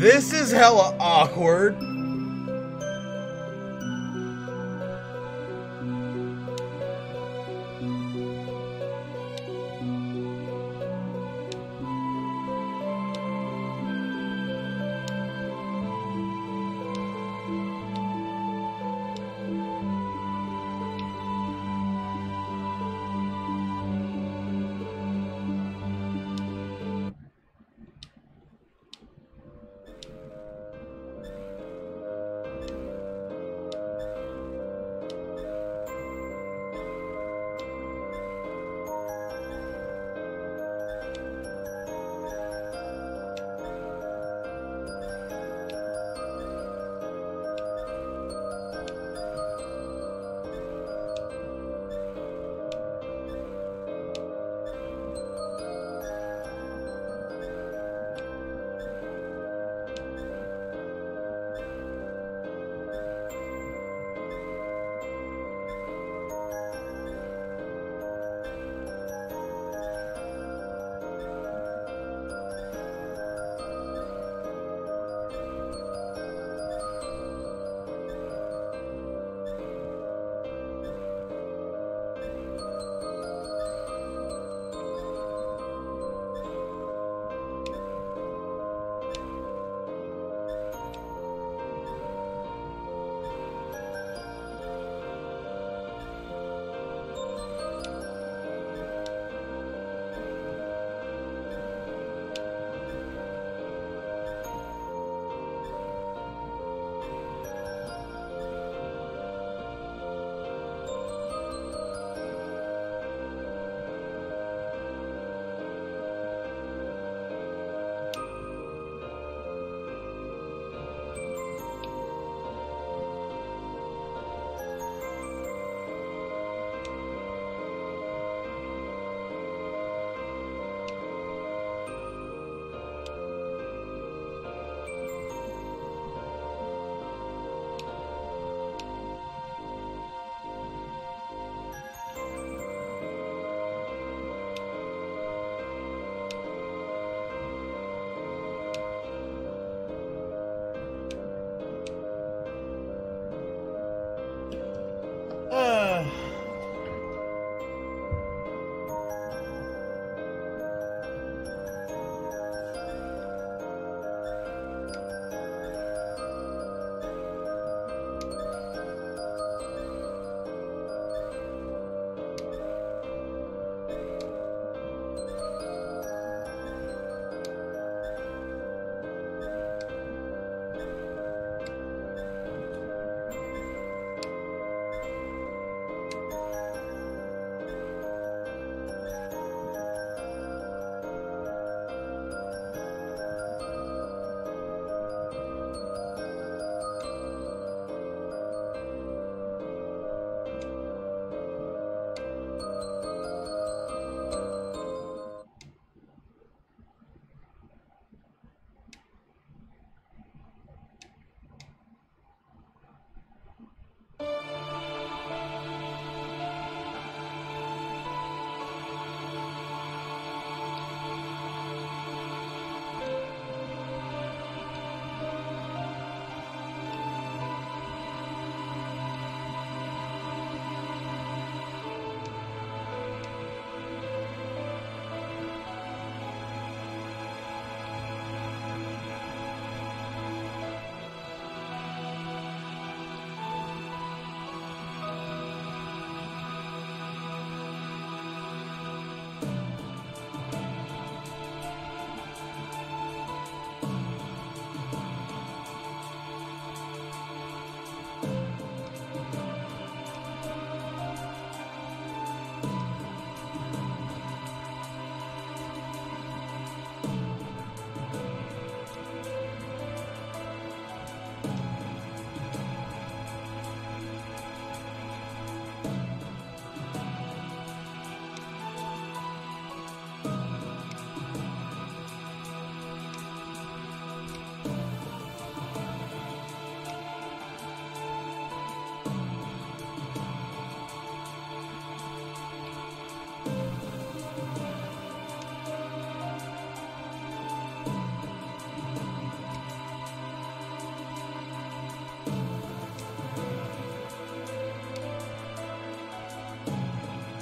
This is hella awkward.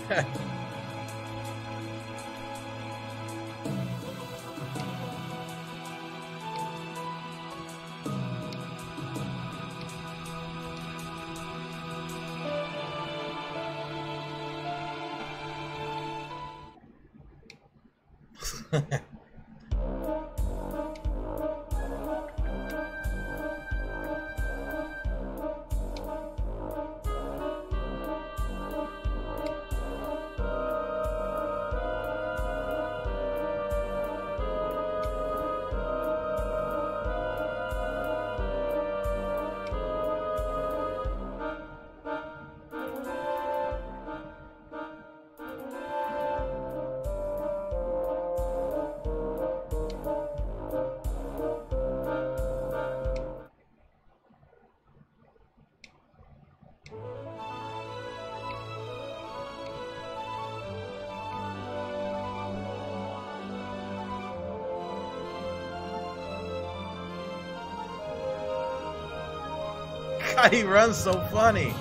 God, he runs so funny.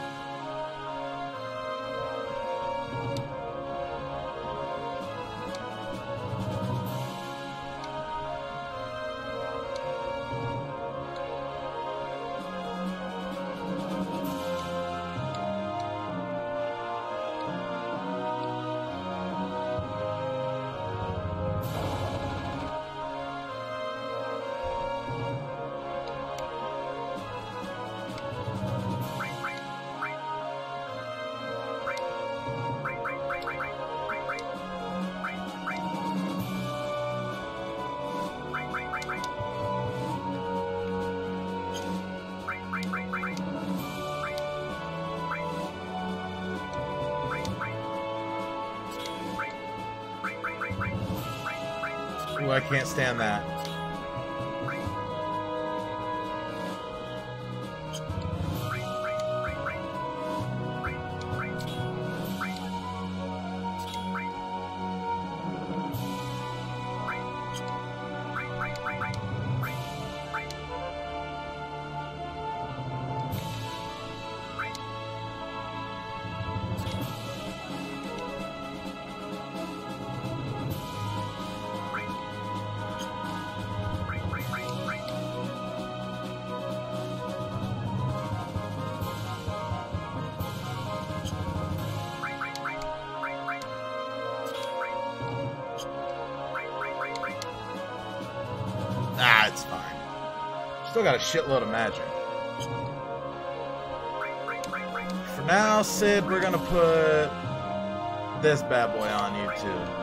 Ooh, I can't stand that. Ah, it's fine. Still got a shitload of magic. For now, Sid, we're gonna put this bad boy on you too.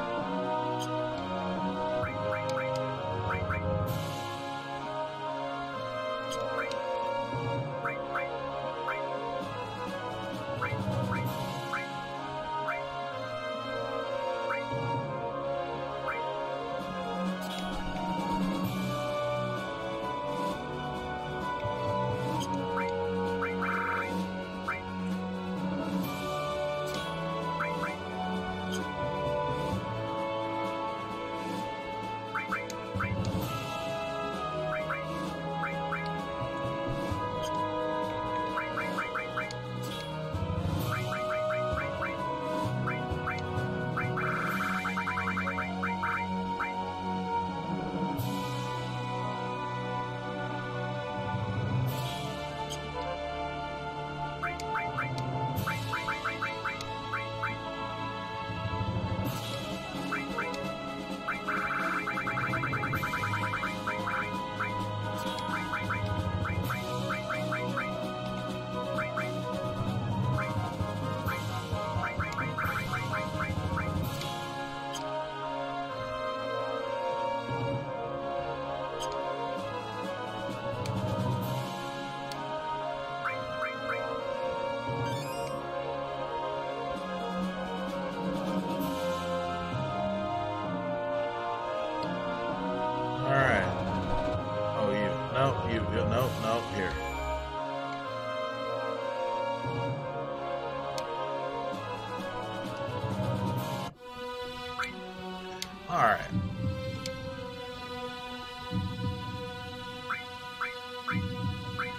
Nope, nope, here. Alright.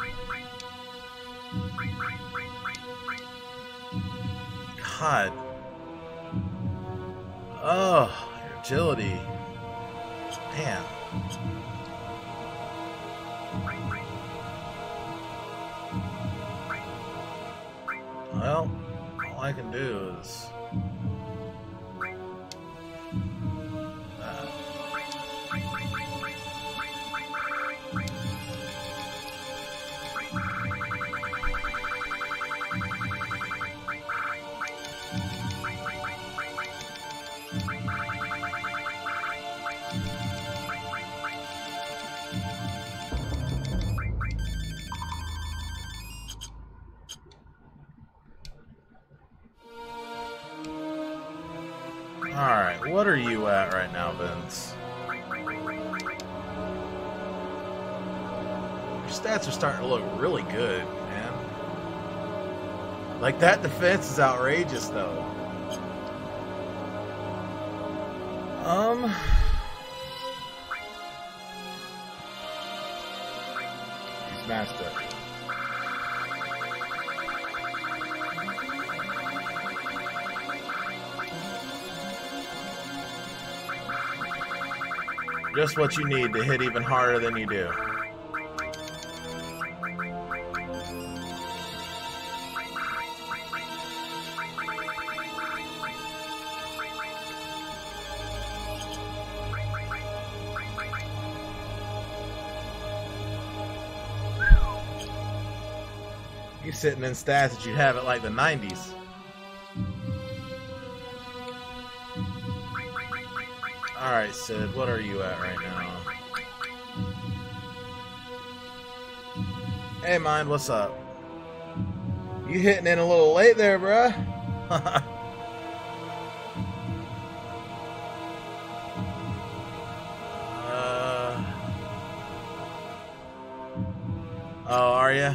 God. Oh, your agility. Man. Well, all I can do is... Uh, Alright, what are you at right now, Vince? Your stats are starting to look really good, man. Like, that defense is outrageous, though. Um... Smashed it. Just what you need to hit even harder than you do. You're sitting in stats that you'd have it like the nineties. Alright, Sid, what are you at right now? Hey, Mind, what's up? You hitting in a little late there, bruh. uh... Oh, are ya?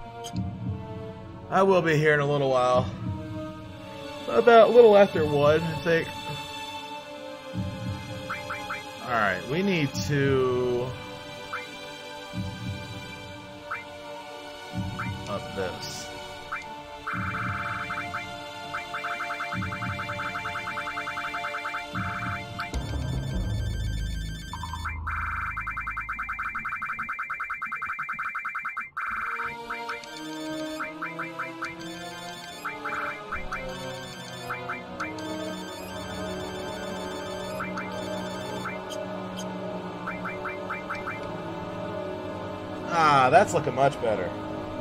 I will be here in a little while. About a little after one, I think. Alright, we need to up this. Ah, that's looking much better.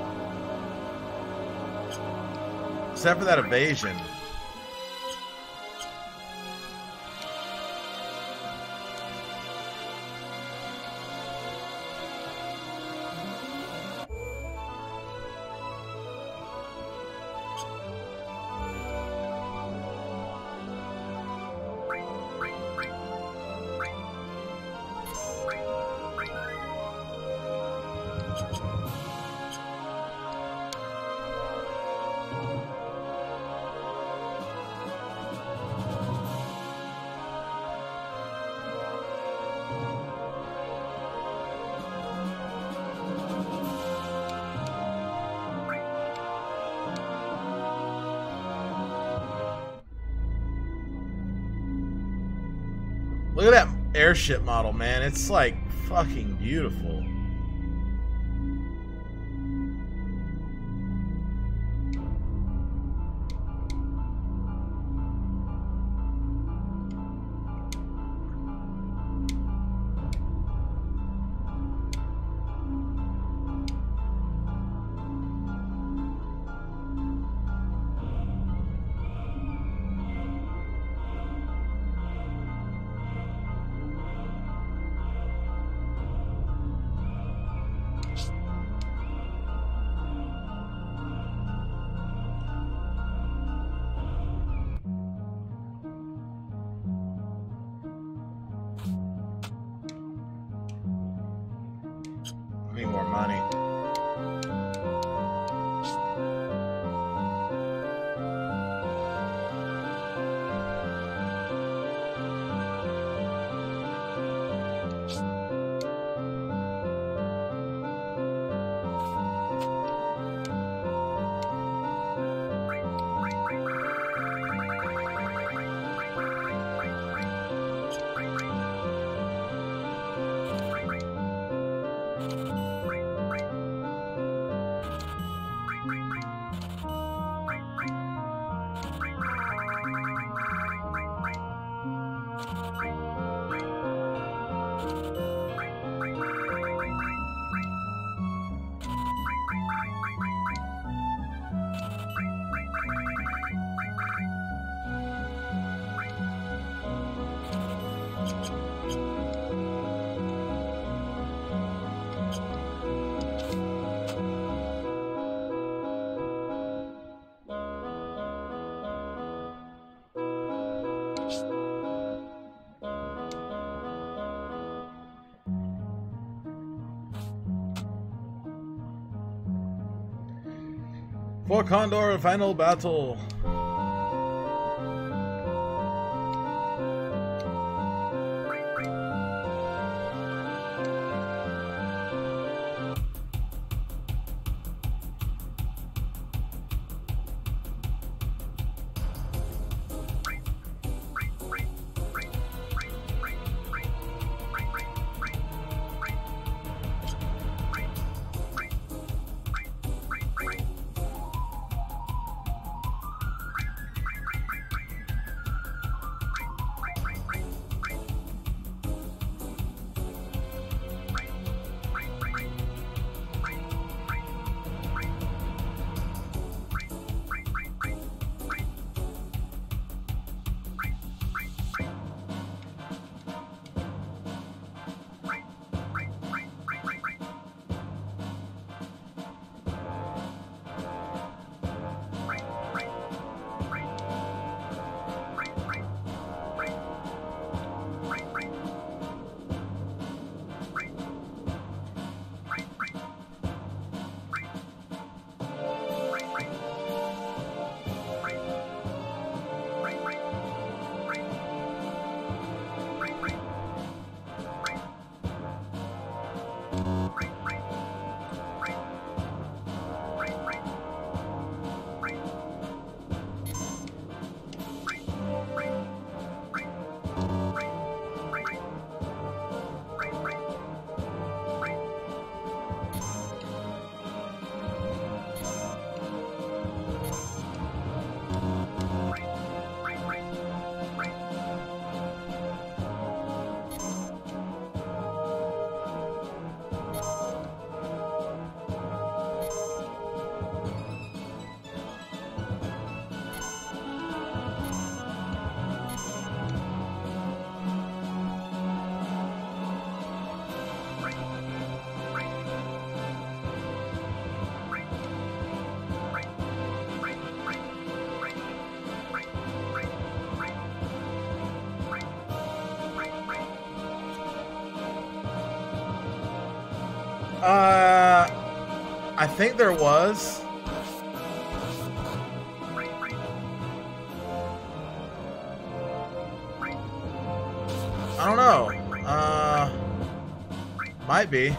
Except for that evasion. Look at that airship model, man. It's like fucking beautiful. Need more money. For Condor, final battle. Uh, I think there was. I don't know. Uh, might be.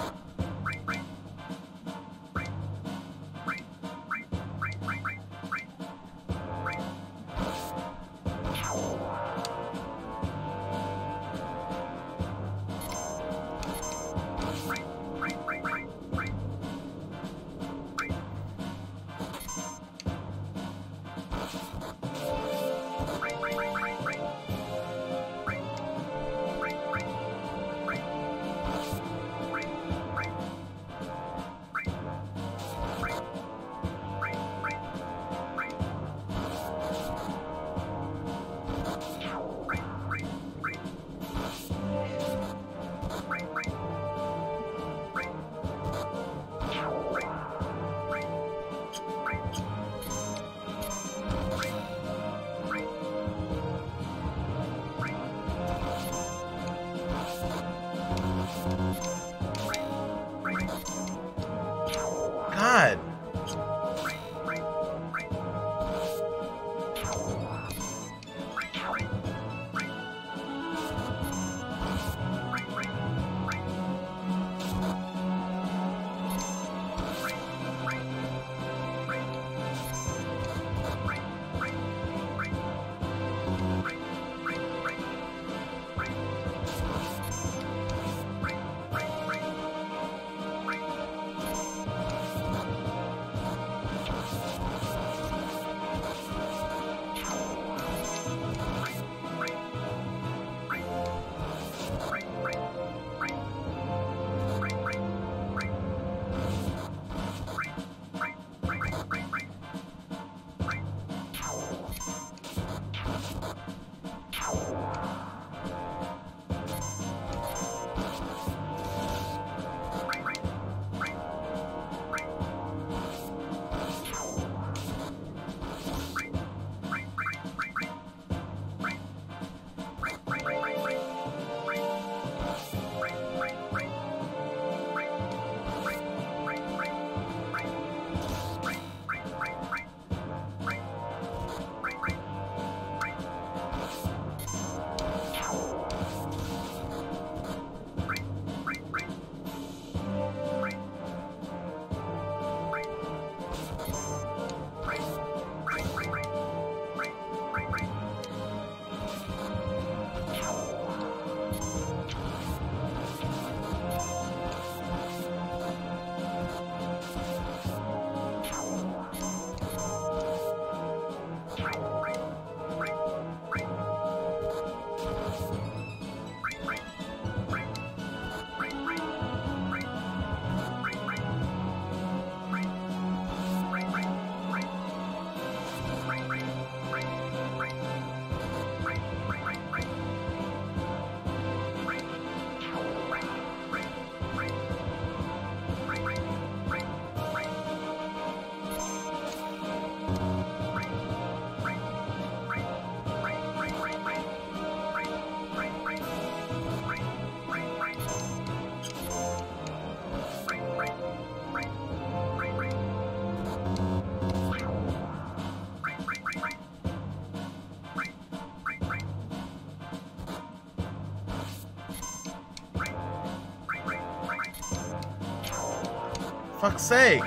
Fuck's sake.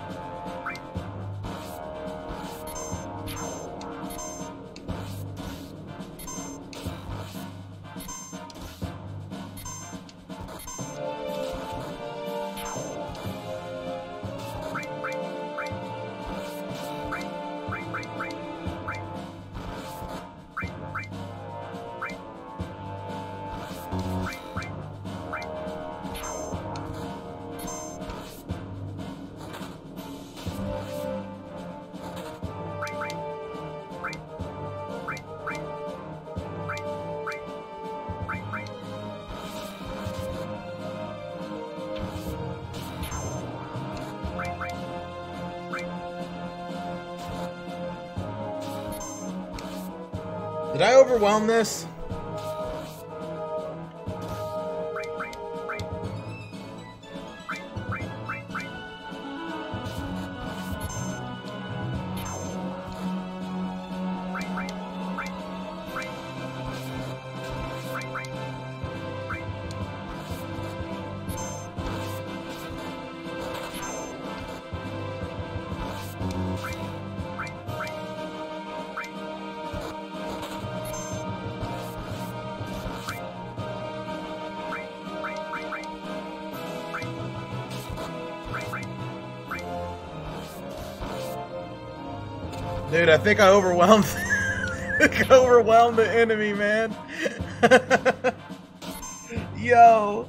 Did I overwhelm this? Dude, I think I overwhelmed I think I overwhelmed the enemy, man. Yo.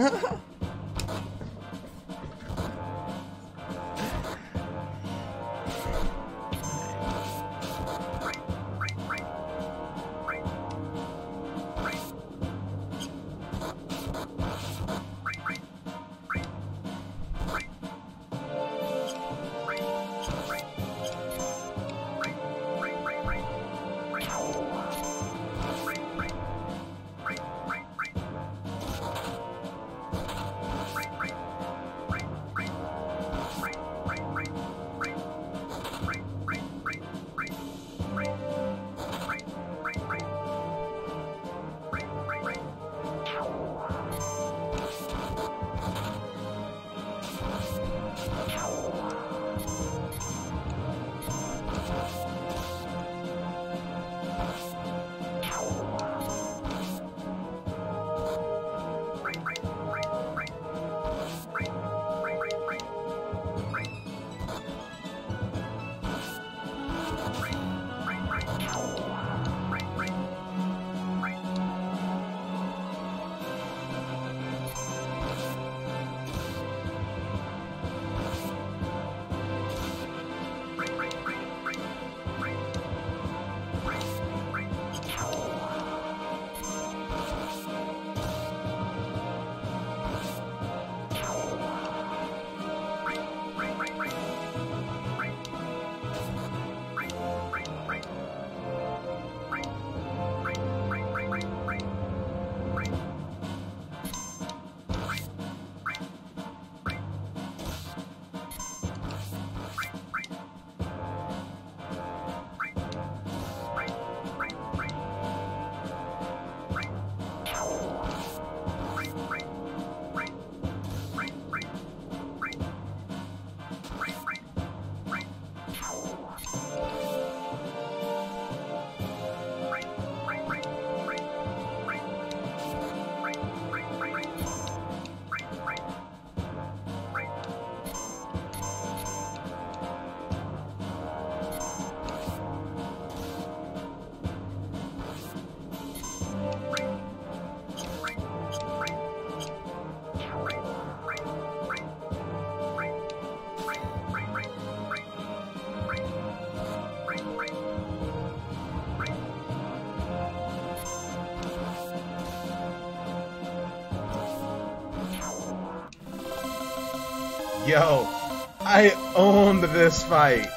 Yo, I owned this fight.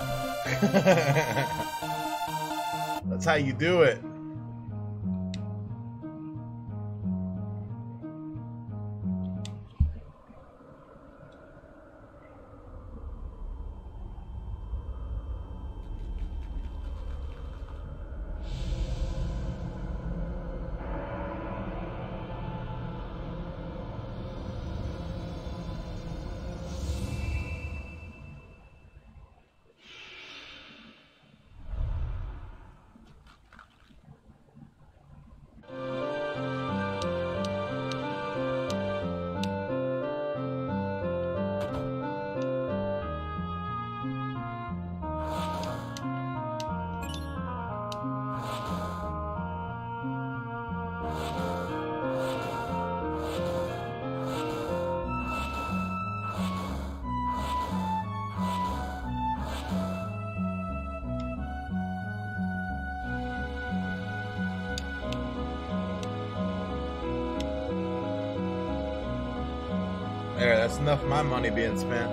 That's how you do it. There, that's enough of my money being spent.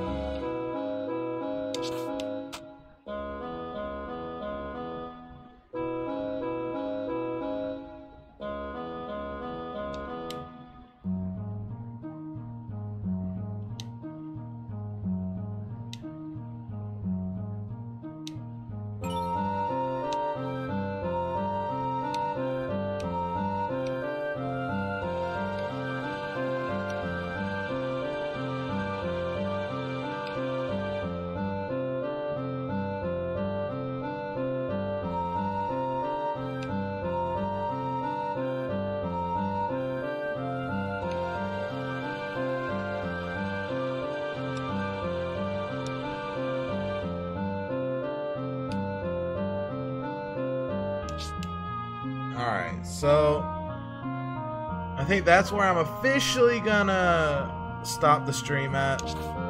Alright, so I think that's where I'm officially gonna stop the stream at.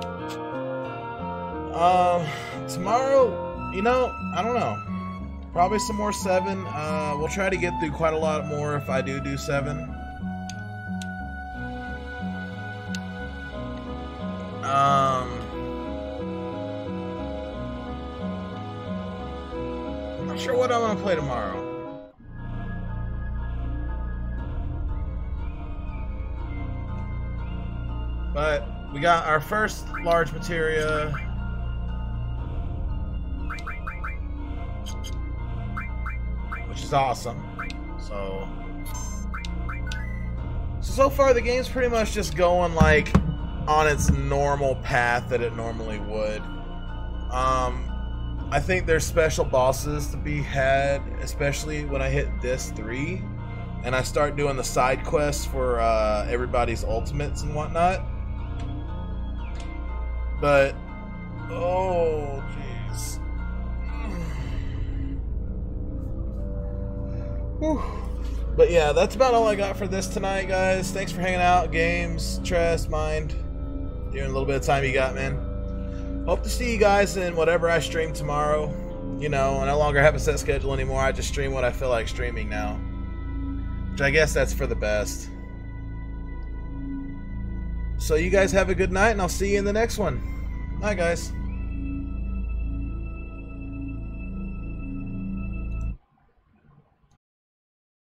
Um, tomorrow, you know, I don't know. Probably some more seven. Uh, we'll try to get through quite a lot more if I do do seven. Um, I'm not sure what I'm gonna play tomorrow. But we got our first large materia. Which is awesome. So, so, so far the game's pretty much just going like on its normal path that it normally would. Um, I think there's special bosses to be had, especially when I hit this three and I start doing the side quests for uh, everybody's ultimates and whatnot. But, oh, jeez. But yeah, that's about all I got for this tonight, guys. Thanks for hanging out. Games, Tress, Mind. During a little bit of time you got, man. Hope to see you guys in whatever I stream tomorrow. You know, I no longer have a set schedule anymore. I just stream what I feel like streaming now. Which I guess that's for the best. So you guys have a good night, and I'll see you in the next one. Bye, guys.